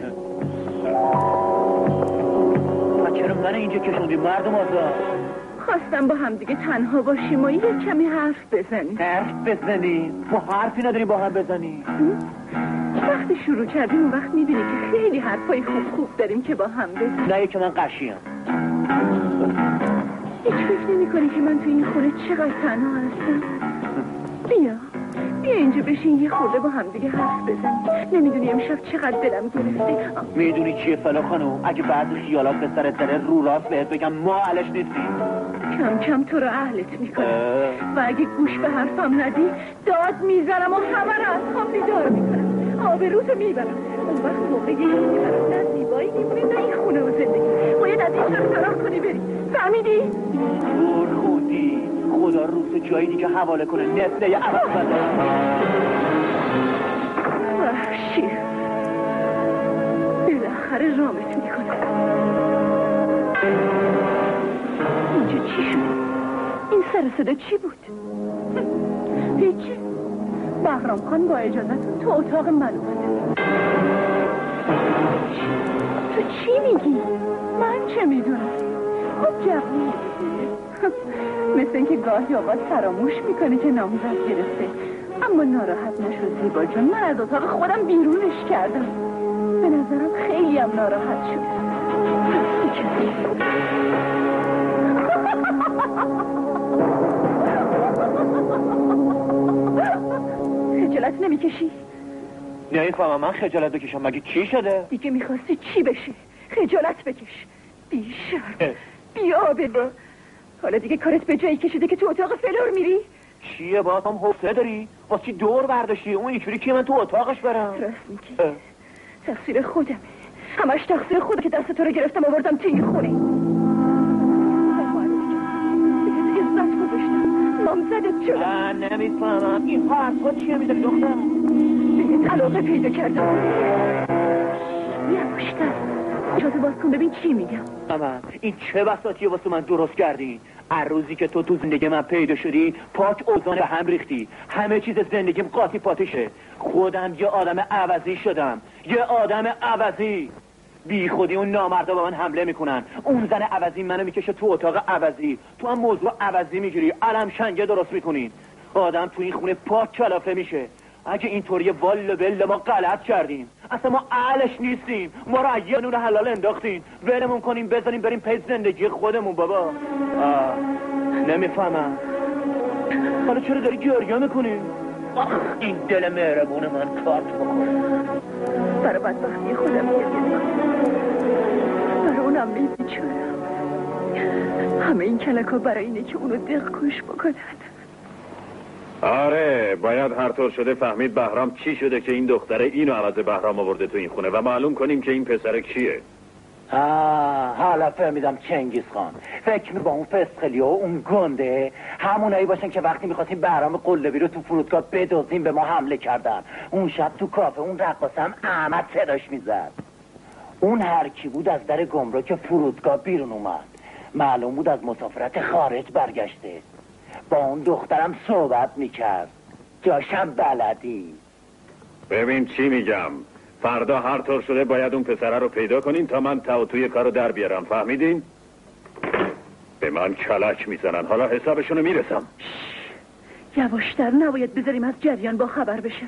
چرا من اینجا کشوندی مردم آزاد؟ خواستم با هم دیگه تنها باشیم و یه کمی حرف بزنیم حرف بزنیم؟ ما حرفی نداریم با هم بزنیم وقتی شروع کردیم اون وقت میبینی که خیلی حرفای خوب خوب داریم که با هم بزنیم نه که من قشیم هیچ فکر نمی کنی که من تو این خونه چقدر تنها هستم بیا بیا اینجا بشین یه خورده با هم دیگه حرف بزنیم نمیدونی امشب چقدر دلم گرفته میدونی چیه فلا خانم اگه بعد خیالات به سرت داره رو راست بهت بگم ما اهلش نیستیم کم کم تو رو اهلت میکنم و اگه گوش به حرفم ندی داد میزنم و همه رو از خواب بیدار میکنم آبروتو میبرم اون وقت موقعی میبرم نه زیبایی میمونی نه این خونه و زندگی باید از این شخص راه کنی بری فهمیدی؟ دور خودی خدا روز جایی دیگه حواله کنه نسله یه عوض بده وحشی بالاخره رامت میکنم اینجا چی شد؟ این سر صدا چی بود؟ هیچی بهرام خان با اجازتون تو اتاق من اومده تو چی میگی؟ من چه میدونم؟ خب جوونی مثل اینکه گاهی اوقات فراموش میکنه که نامزد گرفته اما ناراحت نشو زیبا جان من از اتاق خودم بیرونش کردم به نظرم خیلی هم ناراحت شد خجالت نمیکشی؟ نمیفهمم من خجالت بکشم مگه چی شده؟ دیگه میخواستی چی بشی؟ خجالت بکش بی شرم بی آبرو حالا دیگه کارت به جایی کشیده که تو اتاق فلور میری؟ چیه باز هم حفظه داری؟ باز چی دور برداشتی؟ اون اینجوری که من تو اتاقش برم؟ راست میگی تقصیر خودمه همش تقصیر خود که دست تو رو گرفتم آوردم تو این خونه عزت گذاشتم نامزدت شدم من نمیفهمم این حرفا چیه میده دختر؟ بهت علاقه پیدا کردم یواشتر اجازه باز کن ببین چی میگم من این چه بساطیه واسه من درست کردین هر روزی که تو تو زندگی من پیدا شدی پاک اوزان به هم ریختی. همه چیز زندگیم قاطی پاتیشه. خودم یه آدم عوضی شدم، یه آدم عوضی. بی خودی اون نامردا به من حمله میکنن. اون زن عوضی منو میکشه تو اتاق عوضی، تو هم موضوع عوضی میگیری، علم شنگه درست میکنین. آدم تو این خونه پاک کلافه میشه. اگه اینطوری والا بله ما غلط کردیم، اصلا ما اهلش نیستیم، ما رو یه نون حلال انداختین، ولمون کنیم بذاریم بریم پی زندگی خودمون. بابا آه. نمیفهمم حالا چرا داری گریه میکنی؟ این دل مهربون من کارت بکنه. برای بدبختی خودم گریه میکنم، برای اونم میبیچارم. همه این کلکا برای اینه که اونو دلخوش بکنن. آره باید هر طور شده فهمید بهرام چی شده که این دختره اینو عوض بهرام آورده تو این خونه و معلوم کنیم که این پسر کیه. آه حالا فهمیدم چنگیز خان. فکر می با اون فسخلی و اون گنده همونایی باشن که وقتی میخواستیم بهرام قلبی رو تو فرودگاه بدزدیم به ما حمله کردن. اون شب تو کافه اون رقاصم احمد صداش میزد. اون هر کی بود از در گمرک فرودگاه بیرون اومد. معلوم بود از مسافرت خارج برگشته. با اون دخترم صحبت میکرد، جاشم بلدی. ببین چی میگم، فردا هر طور شده باید اون پسره رو پیدا کنین تا من تا توی کارو در بیارم. فهمیدین؟ به من کلک میزنن، حالا حسابشونو میرسم. یواشتر، نباید بذاریم از جریان با خبر بشن.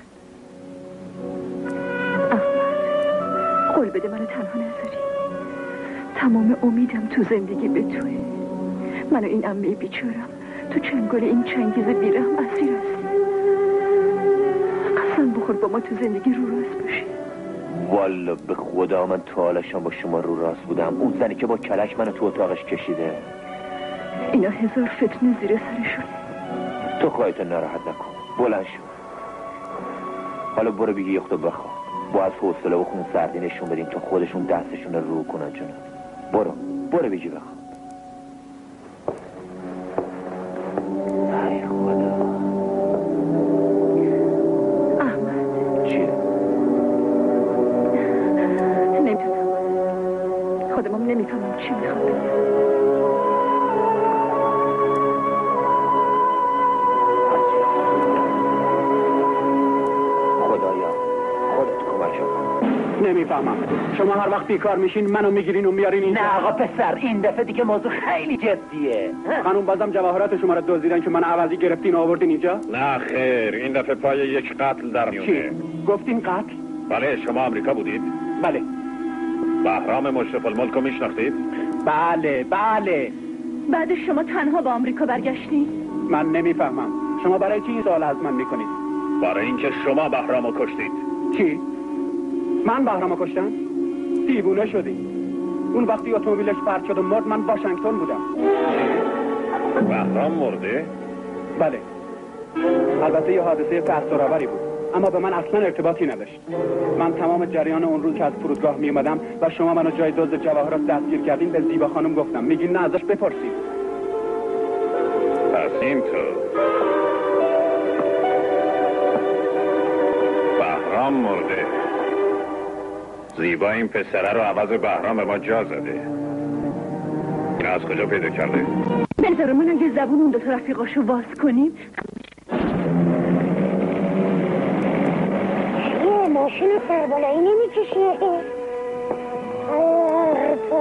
احمد قول بده منو تنها نذاری. تمام امیدم تو زندگی به توه. منو این عمه بیچارم تو چنگل این چنگیز بیرحم اسیر هستی. قسم بخور با ما تو زندگی رو راست باشی. والا به خدا من تا حالشم با شما رو راست بودم. اون زنی که با کلک منو تو اتاقش کشیده. اینا هزار فتنه زیر سرشون. تو خواهیت ناراحت نکن، بلند شو. حالا برو بگی یختو بخوا. باید حوصله و خون سردی نشون بدیم تا خودشون دستشون رو رو کنن. جونم برو برو بگی بخوا. ای خدا. احمد چیه؟ نمیتونم، خودمم نمیفهمم چی میخواد. نمیفهمم. شما هر وقت بیکار میشین منو میگیرین و میارین اینجا. نه آقا پسر، این دفعه دیگه موضوع خیلی جدیه. خانوم بازم جواهرات شما رو دزدیدن که من عوضی گرفتین و آوردین اینجا؟ نه خیر، این دفعه پای یک قتل در میونه. چی؟ گفتین قتل؟ بله. شما آمریکا بودید؟ بله. بهرام مشرف الملک رو میشناختید؟ بله بله. بعد شما تنها به آمریکا برگشتین؟ من نمیفهمم. شما برای چی این سوال از من میکنید؟ برای اینکه شما بهرام رو کشتید. چی؟ من بهرام رو کشتم؟ دیوونه شدی. اون وقتی اتومبیلش پرت شد و مرد من واشنگتن بودم. بهرام مرده؟ بله. البته یه حادثه تأثیرآوری بود، اما به من اصلا ارتباطی نداشت. من تمام جریان اون روز که از فرودگاه می اومدم و شما منو جای دزد جواهرات دستگیر کردین به زیبا خانم گفتم. میگین نه ازش بپرسید. پس اینطور بهرام مرده، زیبا این پسره رو عوض بهرام به ما جا زده. این از کجا پیدا کرده؟ بذارمون اگه زبون اون دو تا رفیقاشو باز کنیم. چیه ماشین سربالایی نمیکشه؟ آرپا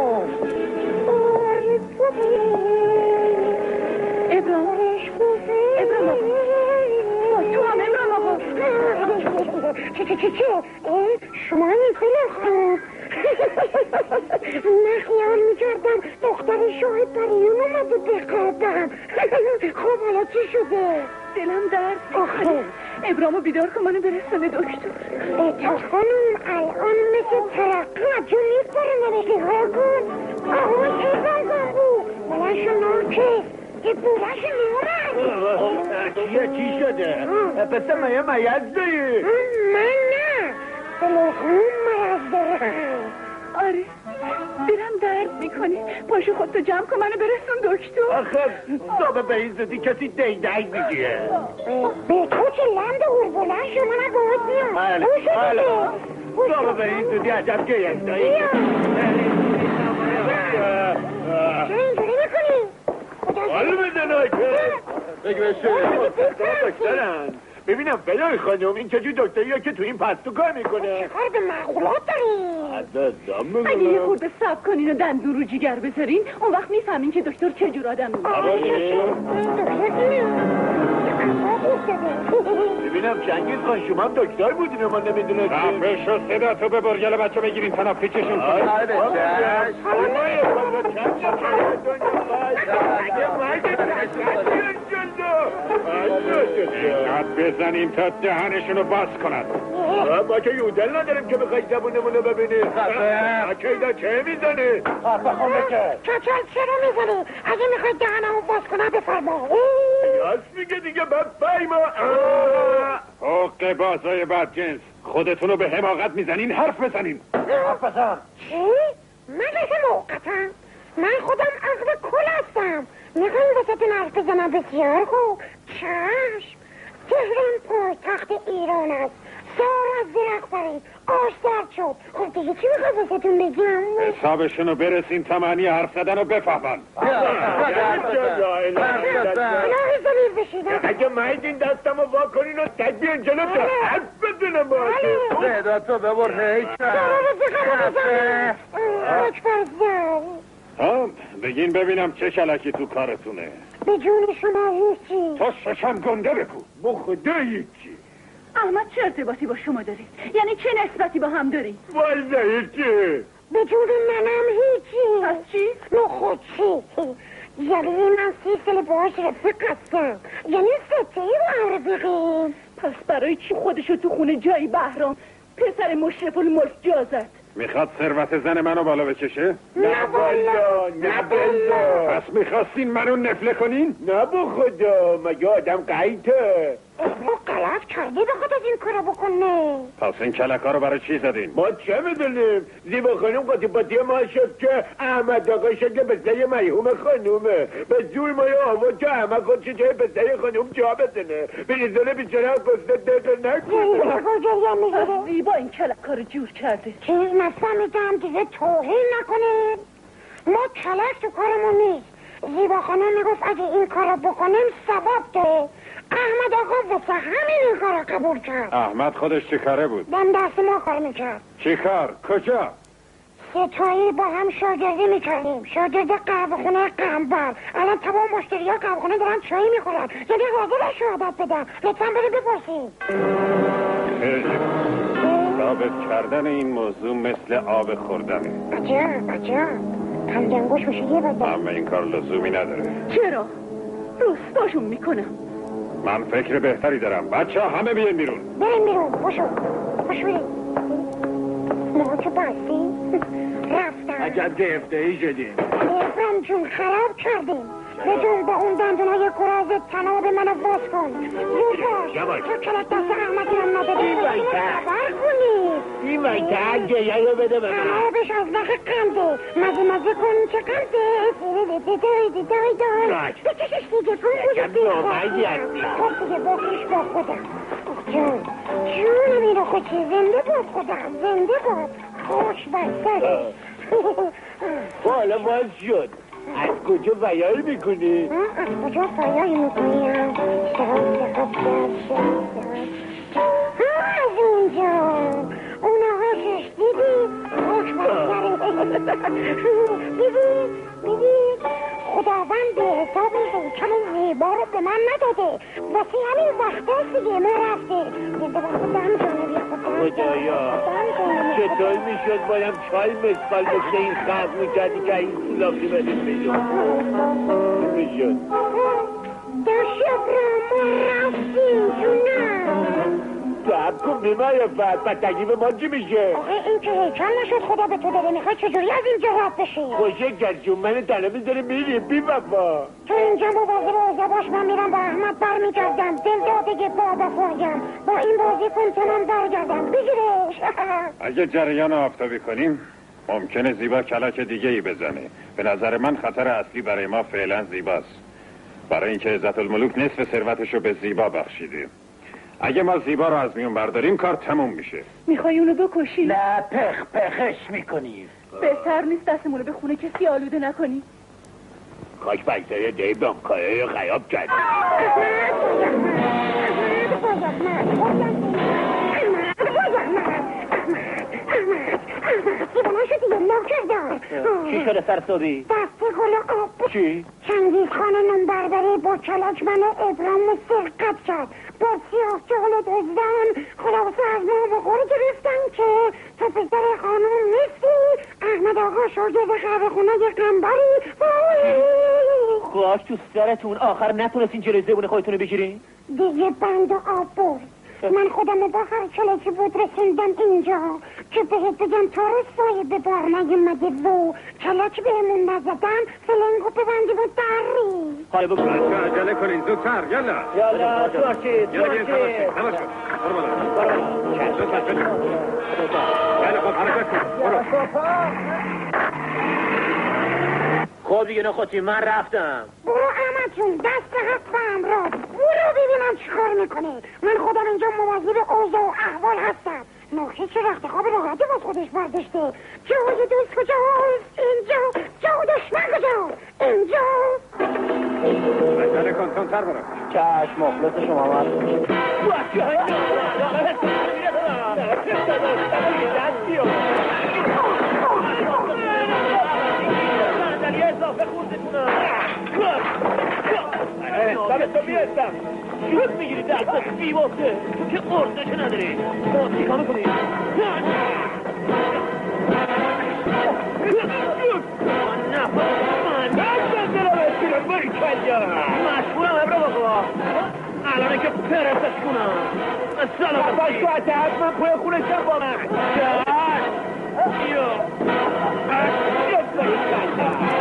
آرپا ابرام ابرام آقا تو هم ابرام آقا. چه چه چه چه شما این فیلم خانم من خیال میکردم دختر شاهد پریون اومده بقدم. خب حالا چی شده؟ دلم درد. آخه ابرامو بیدار کن منو برسونه دکتر. تا خانم الان مثل ترقی از جون نیست برای نمیگی ها کن. آقا چه بلگم بود بلنشو نارکه یه بورش نارد. چیه چی شده؟ پسر من یه میز داری؟ من نه بلو خانم مرز دارم. آره دلم درد میکنی. پاشو خودتو جمع کن منو برسون دکتر. آخه صبح به این زدی کسی دیدنگ میگیه. به تو چه لند اوربلن شما نه باید میام. بله بله صبح به این زدی عجب گیش دایی. چه اینجوری میکنی؟ خدا حال بدن بگه بشه دکترن ببینم فلان خانم این چجور دکتریه که تو این پستو کار میکنه چه کار به معقولات داری؟ اگه یه خورده سب کنین و دندون رو جیگر بذارین اون وقت میفهمین که دکتر چجور آدم ببینم چنگیز خان شما هم دکتر بودین و ما نمیدونه خفه شو صدا تو به برگل بچه بگیرین تناب پیچشون کنید اینقدر بزنیم تا دهنشونو باز کنند ما که یودل نداریم که بخوای زبونمونو ببینیم اکیدا چه میزنی؟ چچل چرا میزنی؟ اگه میخوای دهنمو باز کنم بفرما یاس میگه دیگه بفرما حق بازای بدجنس خودتونو به حماقت میزنین حرف بزنین حرف بزن چی؟ من که حماقتم؟ من خودم عقل کل هستم میخوایم وسط حرف بزنم بسیار خوب چشم تهران پایتخت ایران است سار از درخت پرید آش درد شد خب دیگه چی میخواد واسهتون بگم؟ حسابشونو برسین تا معنی حرف زدن رو بفهمن الهی زمیر بشیدم اگه مایدین دستم رو وا کنین و تک بیان جلو تا حرف بدونم با صدا تو ببر هیچ اکبر زن ها بگین ببینم چه کلکی تو کارتونه به جون شما هیچی تو ششم گنده بکو با خدا هیچی احمد چه ارتباطی با شما دارید؟ یعنی چه نسبتی با هم دارید؟ والا هیچی به جون منم هیچی پس چی؟ نه خود چی؟ یعنی من سی سال باش رفیق هستم یعنی سته ای با هم رفیقیم پس برای چی خودشو تو خونه جایی بهرام پسر مشرف الملک جا زد؟ میخواد ثروت زن منو بالا بکشه؟ نه والا نه والا پس میخواستین منو نفله کنین؟ نه با خدا مگه آدم قیته ما غلط کرده بخواد از این کارو بکنه پس این کلکا رو برای چی زدین؟ ما چه میدونیم زیبا خانم قاطی پاتی ما شد که احمد آقا شکل بسته مرحوم خانومه به زور ما یه آورد که احمد خودش جای بسته خانوم جا بزنه به نزاله بیچاره بسته دقیقه نکنه پس زیبا این کلکا رو جور کرده چیز نفهمیدم دیگه توهین نکنه ما کلک تو کارمون نیست زیبا خانم میگفت اگه این کارو بکنیم ثواب داره احمد آقا واسه همین این کارو قبول کرد احمد خودش چی کاره بود؟ دم دست ما کار میکرد چی کار؟ کجا؟ ستایی با هم شاگردی میکردیم شاگرد قهوه خونه قنبر الان تمام مشتری ها قهوه خونه دارن چایی میخورن یعنی حاضر شهادت بدم لطفا بریم بپرسیم خیلی ثابت کردن این موضوع مثل آب خوردنه عجب عجب پنجنگوش میشه یه بده اما این کار لزومی نداره چرا؟ رستاشون میکنم من فکر بهتری دارم بچه ها همه بیان بیرون بریم بیرون باشو باشو بریم ما که بستی رفتم عجب گرفته ای شدیم افرام جون خراب کردیم بدون با اون دندونای کراز تناب منو باز کن زود باش تو کلت دست احمدی هم نداری بسیم خبر کنی این وقت گیه رو بده به من خرابش از نخ قنده مزه مزه کن چه قنده دای دای دای دای بکشش دیگه کن بودو خب دیگه بخش با خودم جون جون میرو خوچی زنده باد خودم زنده باد خوش بسره حالا باز شد از کجا ویال میکنی؟ از کجا ویال میکنیم؟ شراب دقیق از اونجا اونها شش دیدی؟ خوش بسره دیدی؟ دیدی؟ خداوند به حساب هیکل زیبا رو به من نداده واسه همین وقت هست دیگه ما رفته زنده با خودم جانه بیا خودم خدایا چطور میشد باید چای مسقال مثل این خرق میکردی که این سولاخی بدید میشد میشد دو شب را ما رفتیم جونم سب کن بیمعرفت بدتگی به ما چی میشه؟ آخه این که هیکل نشد خدا به تو داره میخواد چجوری از اینجا رد بشی؟ خوشه گرجون من تنه میذاره میری بی بابا تو اینجا مواظب اوضاع باش من میرم با احمد برمیگردم دل دادگه با بفایم با این بازی کن تا من برگردم بگیرش اگه جریان آفتابی کنیم ممکنه زیبا کلک دیگه ای بزنه به نظر من خطر اصلی برای ما فعلا زیباست برای اینکه عزت الملوک نصف ثروتشو به زیبا بخشیده اگه ما زیبا رو از میون برداریم کار تموم میشه میخوای اونو بکشی؟ نه پخ پخش میکنی بهتر نیست دستمونو به خونه کسی آلوده نکنی خاک بگذاری دی بانکایی غیاب کرد. چی شده سرسابی؟ دستی گل آب. چی؟ چنگیز خان نمبرداری با چلاک من ابرام سرقت کرد. با سیاه جال دزدان خلاصه از ما بخوری گرفتن که تو پسر خانم نیستی. احمد آقا شاگرد خرب خونه قنبری. خواهش تو سرتون آخر نتونستین جلوی زبون خودتونو بگیرین؟ دیگه بند و آب برد. من خودم با هر چلکی بود رسوندم اینجا که بهت بگم تو رو سایه به بار نگمده و چلک بهمون نزدن فلنگو ببندی بود داری. حالا بگو بچه عجله کنین زودتر یالا یالا سوارچی سوارچی تماش کن برو بالا زودتر بجو یالا خب حرکت کن برو خب دیگه نخوتی من رفتم. برو احمد جون دست هستم را برو ببینم چیکار میکنه. من خودم اینجا مواظب اوضاع و احوال هستم. نوخی چه رخت خواب راحتی باز خودش برداشته. جای دوست کجاست؟ اینجا. جای دشمن کجاست؟ اینجا. عجله کن تندتر برو. چشم مخلص شما مرد. اضافه خوردتونم سبت تو میرستم شوت میگیری دست بی بافته تو که قرصش نداری چی کامه کنی من نفر من دست دلم اسیرم باری کلیا مشغولم ابرا بابا الانه که پرستش کنم سلام باش تو حتی حتما پای خونه شب با من چشم یا یا باری کلیا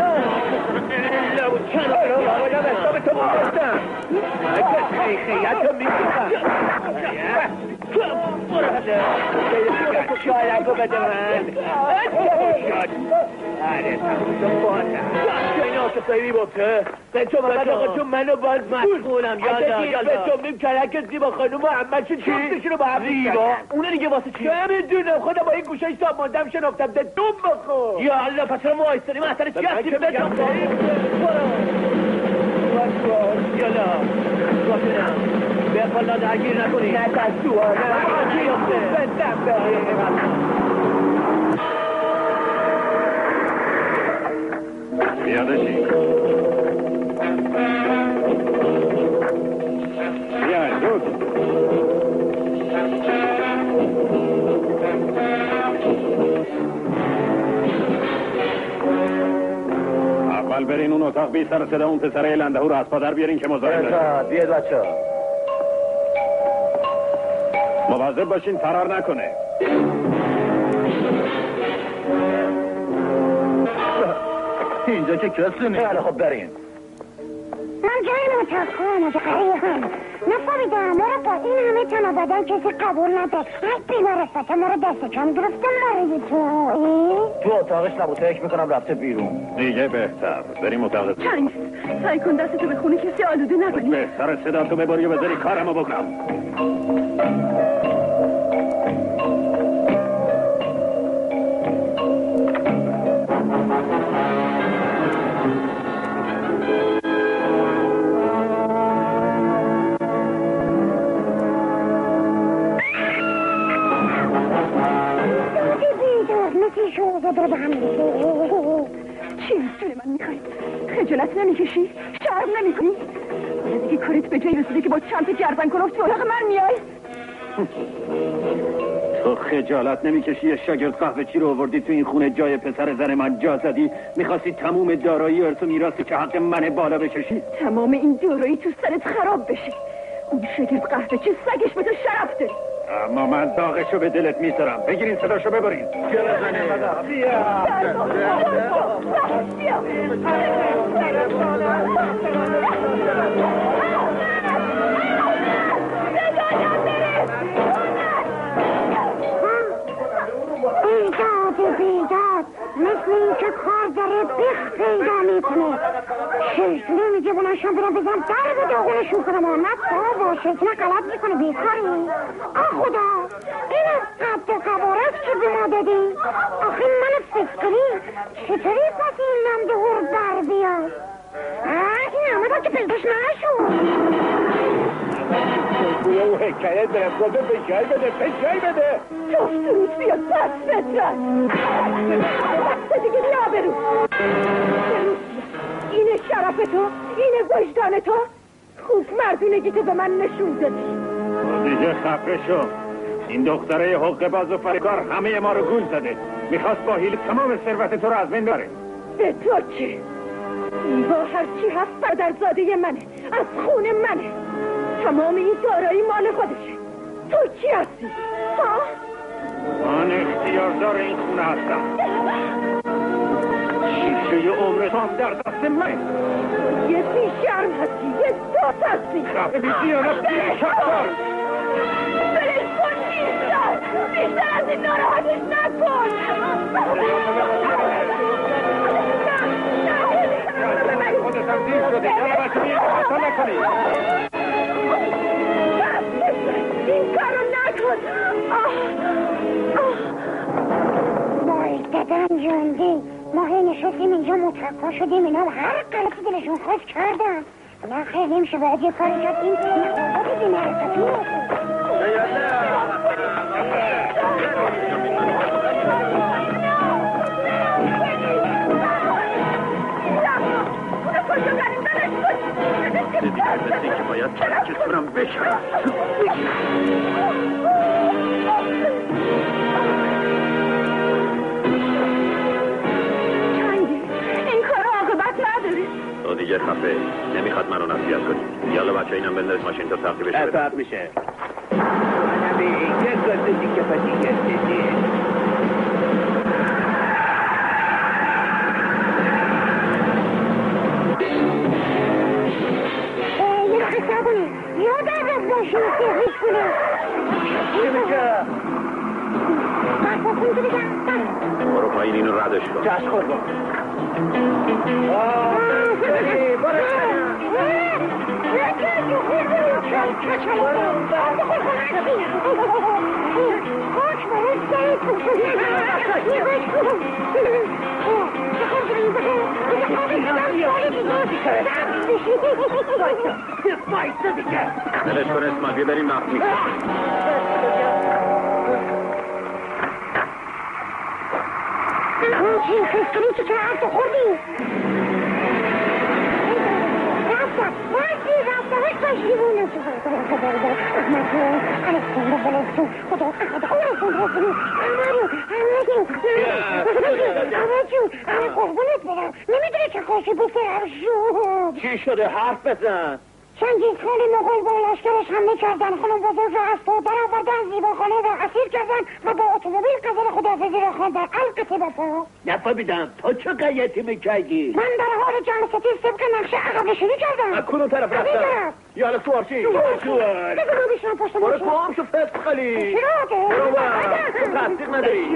چند رو باید حساب تو بودستم اگه خیخیت رو میکنم شاید اگه بده من آره تموشم بانم این آسه سایبی بابته بچه من آقا چون منو باز مشغولم یادا یادا بچه من کلک زیبا خانوم و همه چون چیزشون رو با هم زیبا اونه دیگه واسه چی؟ چه میدونم خودم با این گوشای ساب ماندم شنفتم ده دوم بخور یا الله پس رو مایستانیم اصلا چی هستیم بچه یالا باشنم به خلا درگیر نکنی نه دستوها نه بیافته بندم بریم بیادشی بیا زود اول برین اون اتاق بی سر صدا اون پسره لندهو رو از پادر بیارین که مزاحم نشه. بیاد بچه ها مواظب باشین فرار نکنه. اینجا که کسی نیست. خیلی خب برین. من جای متاکم متقریه هم نفهمیدم ما رو با این همه تنها بدن کسی قبول نداره. هر بیمارفت ما رو دست کم گرفتم مریض تو تو اتاقش نبود فکر میکنم رفته بیرون. دیگه بهتر بریم اتاق چنگس سعی کن دستتو به خونه کسی آلوده نکنی. بهتر صدا تو بباری و بذاری کارمو بکنم. چی جون من میخوای؟ خجالت نمیکشی؟ شرم نمیکنی؟ از دیگه کاریت به جایی رسیده که با چند تا گردن کلفت تو اتاق من میای؟ تو خجالت نمیکشی یه شاگرد قهوه چی رو آوردی تو این خونه جای پسر زن من جا زدی؟ میخواستی تموم دارایی ارث و میراثی که حق منه بالا بکشی؟ تمام این دارایی تو سرت خراب بشه. اون شاگرد قهوه چی سگش به تو شرف داری. اما من داغشو به دلت میذارم. بگیرین صداشو ببرین. بیا ایجاد بیداد مثل این که کار داره بیخ پیدا میکنه. شش نمیگه بلنشم برم بزن در به داغونشون کنم و نه تا باشه نه غلط میکنه بیکاری. آه خدا این از قد و قبارت که به ما دادی. آخه من فکری چطوری پس این نمده هر بر بیاد. این همه با که پیداش نشون بویا او حکایت به خود بشای بده بشای بده جفت روز بیا دست بزن دست دیگه بیا برو اینه شرف تو اینه وجدان تو خوب مردونگی تو به من نشون دادی دیگه خفه شو این دختره حق باز و فریکار همه ما رو گول زده میخواست با حیله تمام ثروت تو رو از بین ببره به تو چه؟ با هرچی هست برادرزاده منه از خون منه تمام این دارایی مال خودشه تو کی هستی؟ ها؟ من اختیاردار این خونه هستم شیشه عمر تو هم در دست منه یه بیشرم هستی یه دوست هستی خفه بیشیانه بیشتر بلش کن بیشتر بیشتر از این ناراحتش نکن خودت هم دیر شده یالا بچه بیه خطا نکنی این کارو نکن وای دادم جونده ما هی نشستیم اینجا متقا شدیم اینا هر قلقی دلشون خواست کردن نه خیلی نمیشه باید یه کاری کرد این نخواه دیدیم حرکتی دیگر مثل که باید ترکتونم بشم چنگی این کار عاقبت نداره تو دیگه خفه نمیخواد منو نصیحت کنی یالا بچه اینم بنداز ماشین تا سختی بشه اصاب میشه نبی یک گذاری که با دیگه دیدی یادم از باشی سیخیش کنه چی میگه؟ بس بخون تو بگم برو پایین اینو ردش کن جاش خود آه بگی برو نلش کن اسمت بیا بریم نفت میکنم چی خستونی چی که هفته خوردی رفتم باشی رفتم هش باش دیوونه خدا خدا خدا احمد جون الکسون بلکسون خدا خدا اونسون رسونی امارو امارو امارو جون امارو قربونت برم نمیدونه چه خوشی بسرم شد چی شده حرف بزن چنگیز خان مغول با لشکرش حمله کردن خانم بزرگ را از تو در آوردن زیباخانه را اسیر کردن و با اتومبیل قزل خداحافظی را خواندن القصه بپا نفهمیدم تو چه قیتی میکردی من در حال جمع ستیز طبق نقشه عقب نشینی کردم از کدوم طرف رفتم یالا سوارچی سوار بگو ما بیشتر پشت برو ماشین کام شو فسق خالی چرا برو بر تو تصدیق نداری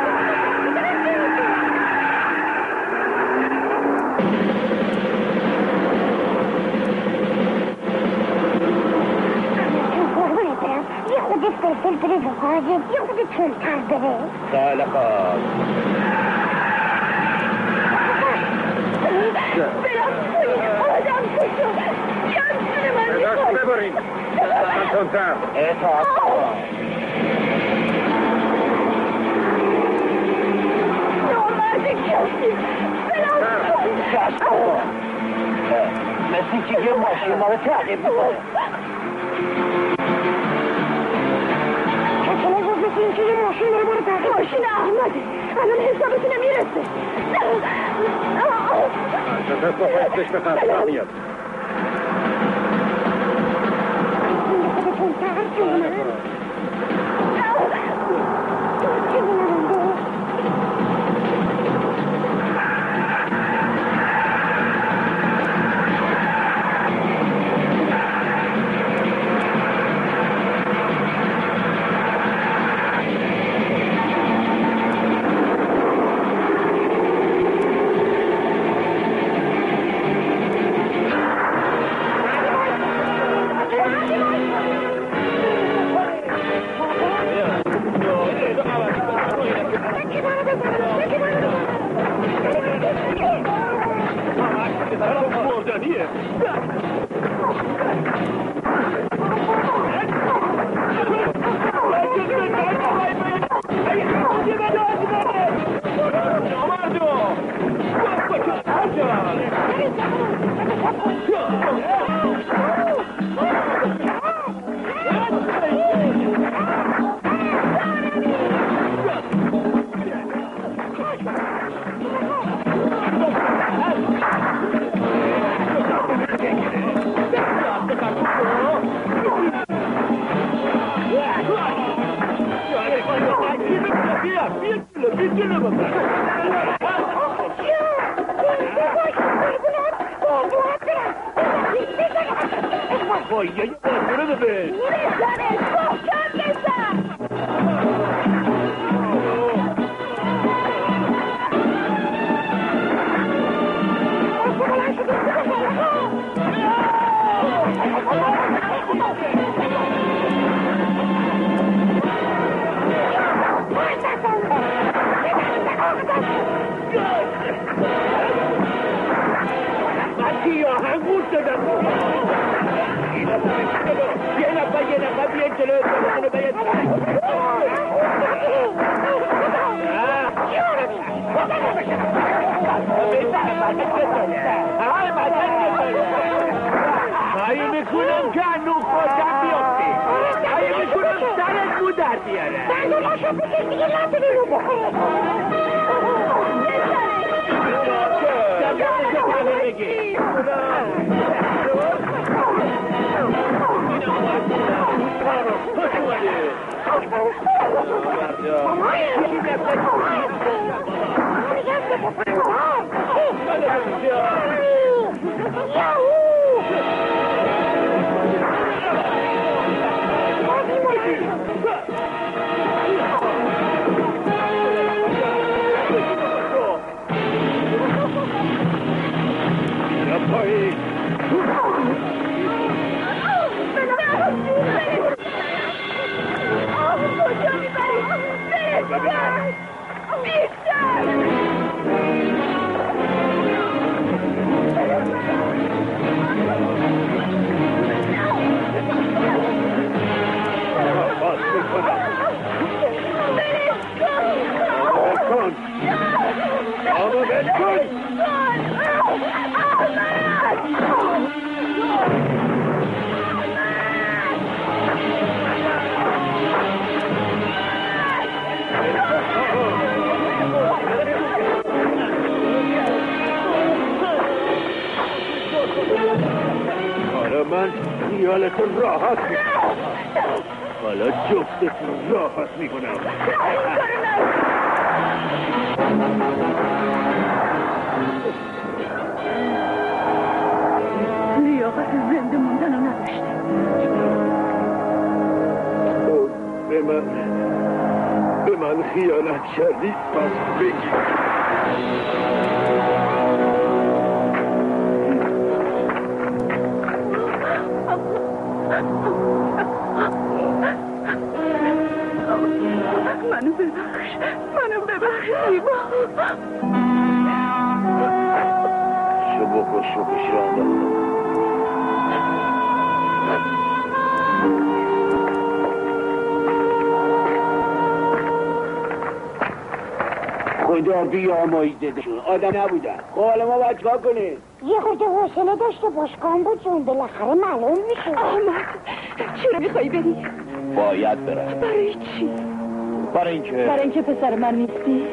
یه خودت فلفل بره به حاجب یه خودت تلتر بره خیلی خواب برم کنی آدم کشو جمشون من نداشت ببرین من تونتر اعتاعت نامرد کسی برم کن مثل که یه ماشین ما رو تعقیب میکنه چطور بود مثل این که یه ماشین داره ما رو تعقیب ماشین احمده الان حسابتونه میرسه چطور با حسش به قصد میاد این خودت تلتر جونم چه بینمونده طولانیه خیالتون راحت میکنم حالا جفتتون راحت میکنم لیاقت زنده موندن رو نداشته به من به من خیانت کردی پس بگی منو ببخش منو ببخش زیبا شبک و شبش را انداختم خدا بیامایزه شون آدم نبودن خب حالا ما باید چیکار کنیم؟ یه خود حوصله داشته باش کامبو جون بالاخره معلوم میشه احمد چرا میخوای بری؟ باید برم برای چی؟ برای اینکه برای اینکه پسر من نیستی؟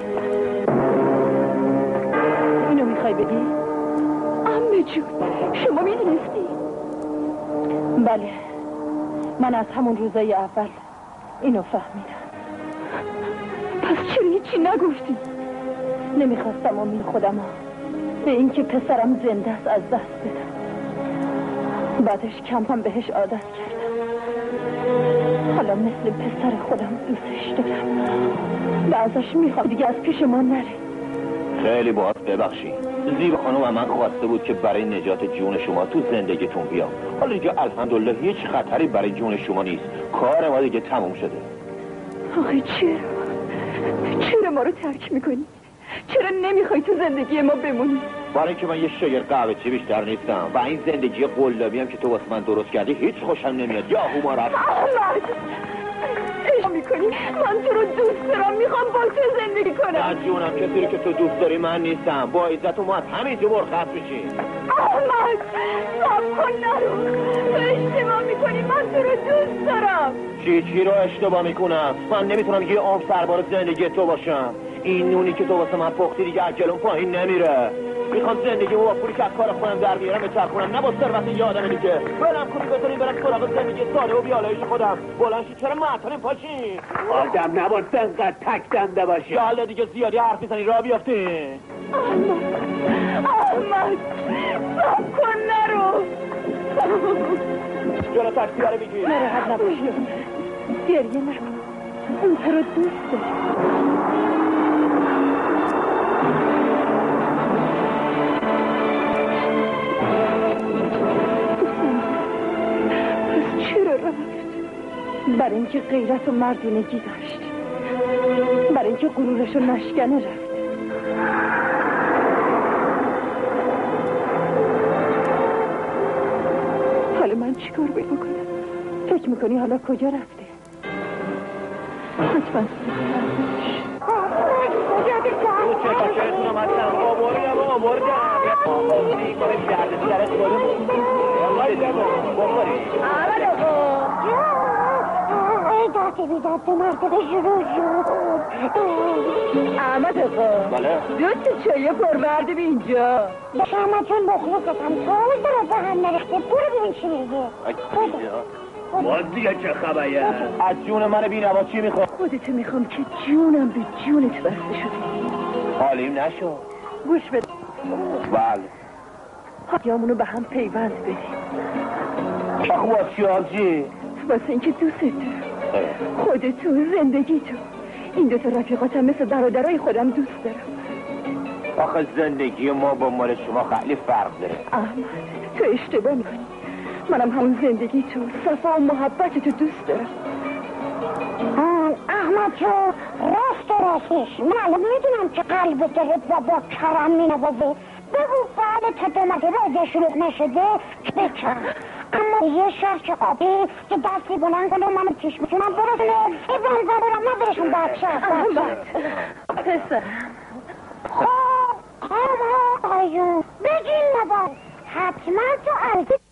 اینو میخوای بگی؟ عمه جون شما میدونستی؟ بله من از همون روزای اول اینو فهمیدم پس چرا هیچی نگفتی؟ نمیخواستم امید خودم به اینکه پسرم زنده است از دست بدم بعدش کم هم بهش عادت کردم حالا مثل پسر خودم دوستش دارم و ازش میخوام دیگه از پیش ما نره خیلی باز ببخشید زیبا خانم و من خواسته بود که برای نجات جون شما تو زندگیتون بیام حالا دیگه الحمدلله هیچ خطری برای جون شما نیست کار ما دیگه تموم شده آخه چرا؟ چرا ما رو ترک میکنی؟ چرا نمیخوای تو زندگی ما بمونی؟ برای اینکه من یه شاگر قهوه چی بیشتر نیستم و این زندگی قلابی هم که تو واسه من درست کردی هیچ خوشم نمیاد. یا هما رفت احمد عشق میکنی؟ من تو رو دوست دارم، میخوام با تو زندگی کنم. نه جونم، کسی رو که تو دوست داری من نیستم. با عزت و ما از همینجا مرخص بشیم. احمد صاحب کن نرو، تو اشتباه میکنی، من تو رو دوست دارم. چی چی رو اشتباه میکنم؟ من نمیتونم یه عمر سربار زندگی تو باشم. این نونی که تو واسه من پختی دیگه از جلوم پایین نمیره. میخوام زندگی با پولی که از کار خودم در بیارم بچرخونم، نه با ثروت یه آدم دیگه. برم کنی بذاریم برم سراغ زندگی ساده و بیالایش خودم. بلنشی چرا معطلیم پاشی؟ آدم نباید انقدر تک دنده باشی. یالا دیگه زیادی حرف میزنی راه بیافتی. احمد احمد صاحب کن نرو. جلو تاکسی رو بگیر. نراحت نباشی، گریه نکن، اون تو رو دوست دارم. چرا رفت؟ برای اینکه غیرت و مردونگی داشت، برای اینکه غرورش رو نشکنه رفت. حالا من چیکار باید بکنم؟ فکر میکنی حالا کجا رفته؟ حتما تو چه کاشهتون آمدن؟ آبوردم آبوردم آبوردی کنیم درد سرت خودمون بخوری. احمد آقا ای داده بیداد دو مرتبه شروع شد. احمد آقا بله؟ دوست چایه پرورده بی اینجا. شما چون مخلصتم سوال داره به هم نرخته، برو ببین چی میگه. باز دیگه چه خبره؟ از جون من بینوا چی میخواد؟ خودتو میخوام که جونم به جونت بسته شده. حالیم نشو. گوش بده. بله. حاجامونو به هم پیوند بدیم. آخه باز چی آجی؟ واسه اینکه دوست دارم. خودتو، زندگی تو. این دوتا رفیقاتم مثل برادرای خودم دوست دارم. آخه زندگی ما با مال شما خیلی فرق داره. احمد تو اشتباه میکنی. منم همون زندگی تو، صفا و محبت تو دوست دارم. احمد جو راست و راستش معلوم میدونم که قلب دلت و با کرم مینوازه. بگو بله تا دو مده روزه شروع نشده بچم، اما یه شرط که آبی که دستی بلند کنه منو پیش میتونم برسونه ابراهیم زبورم ندارشون بچه. احمد پسرم خب خب آقایون بگین نبا حتما تو عرضی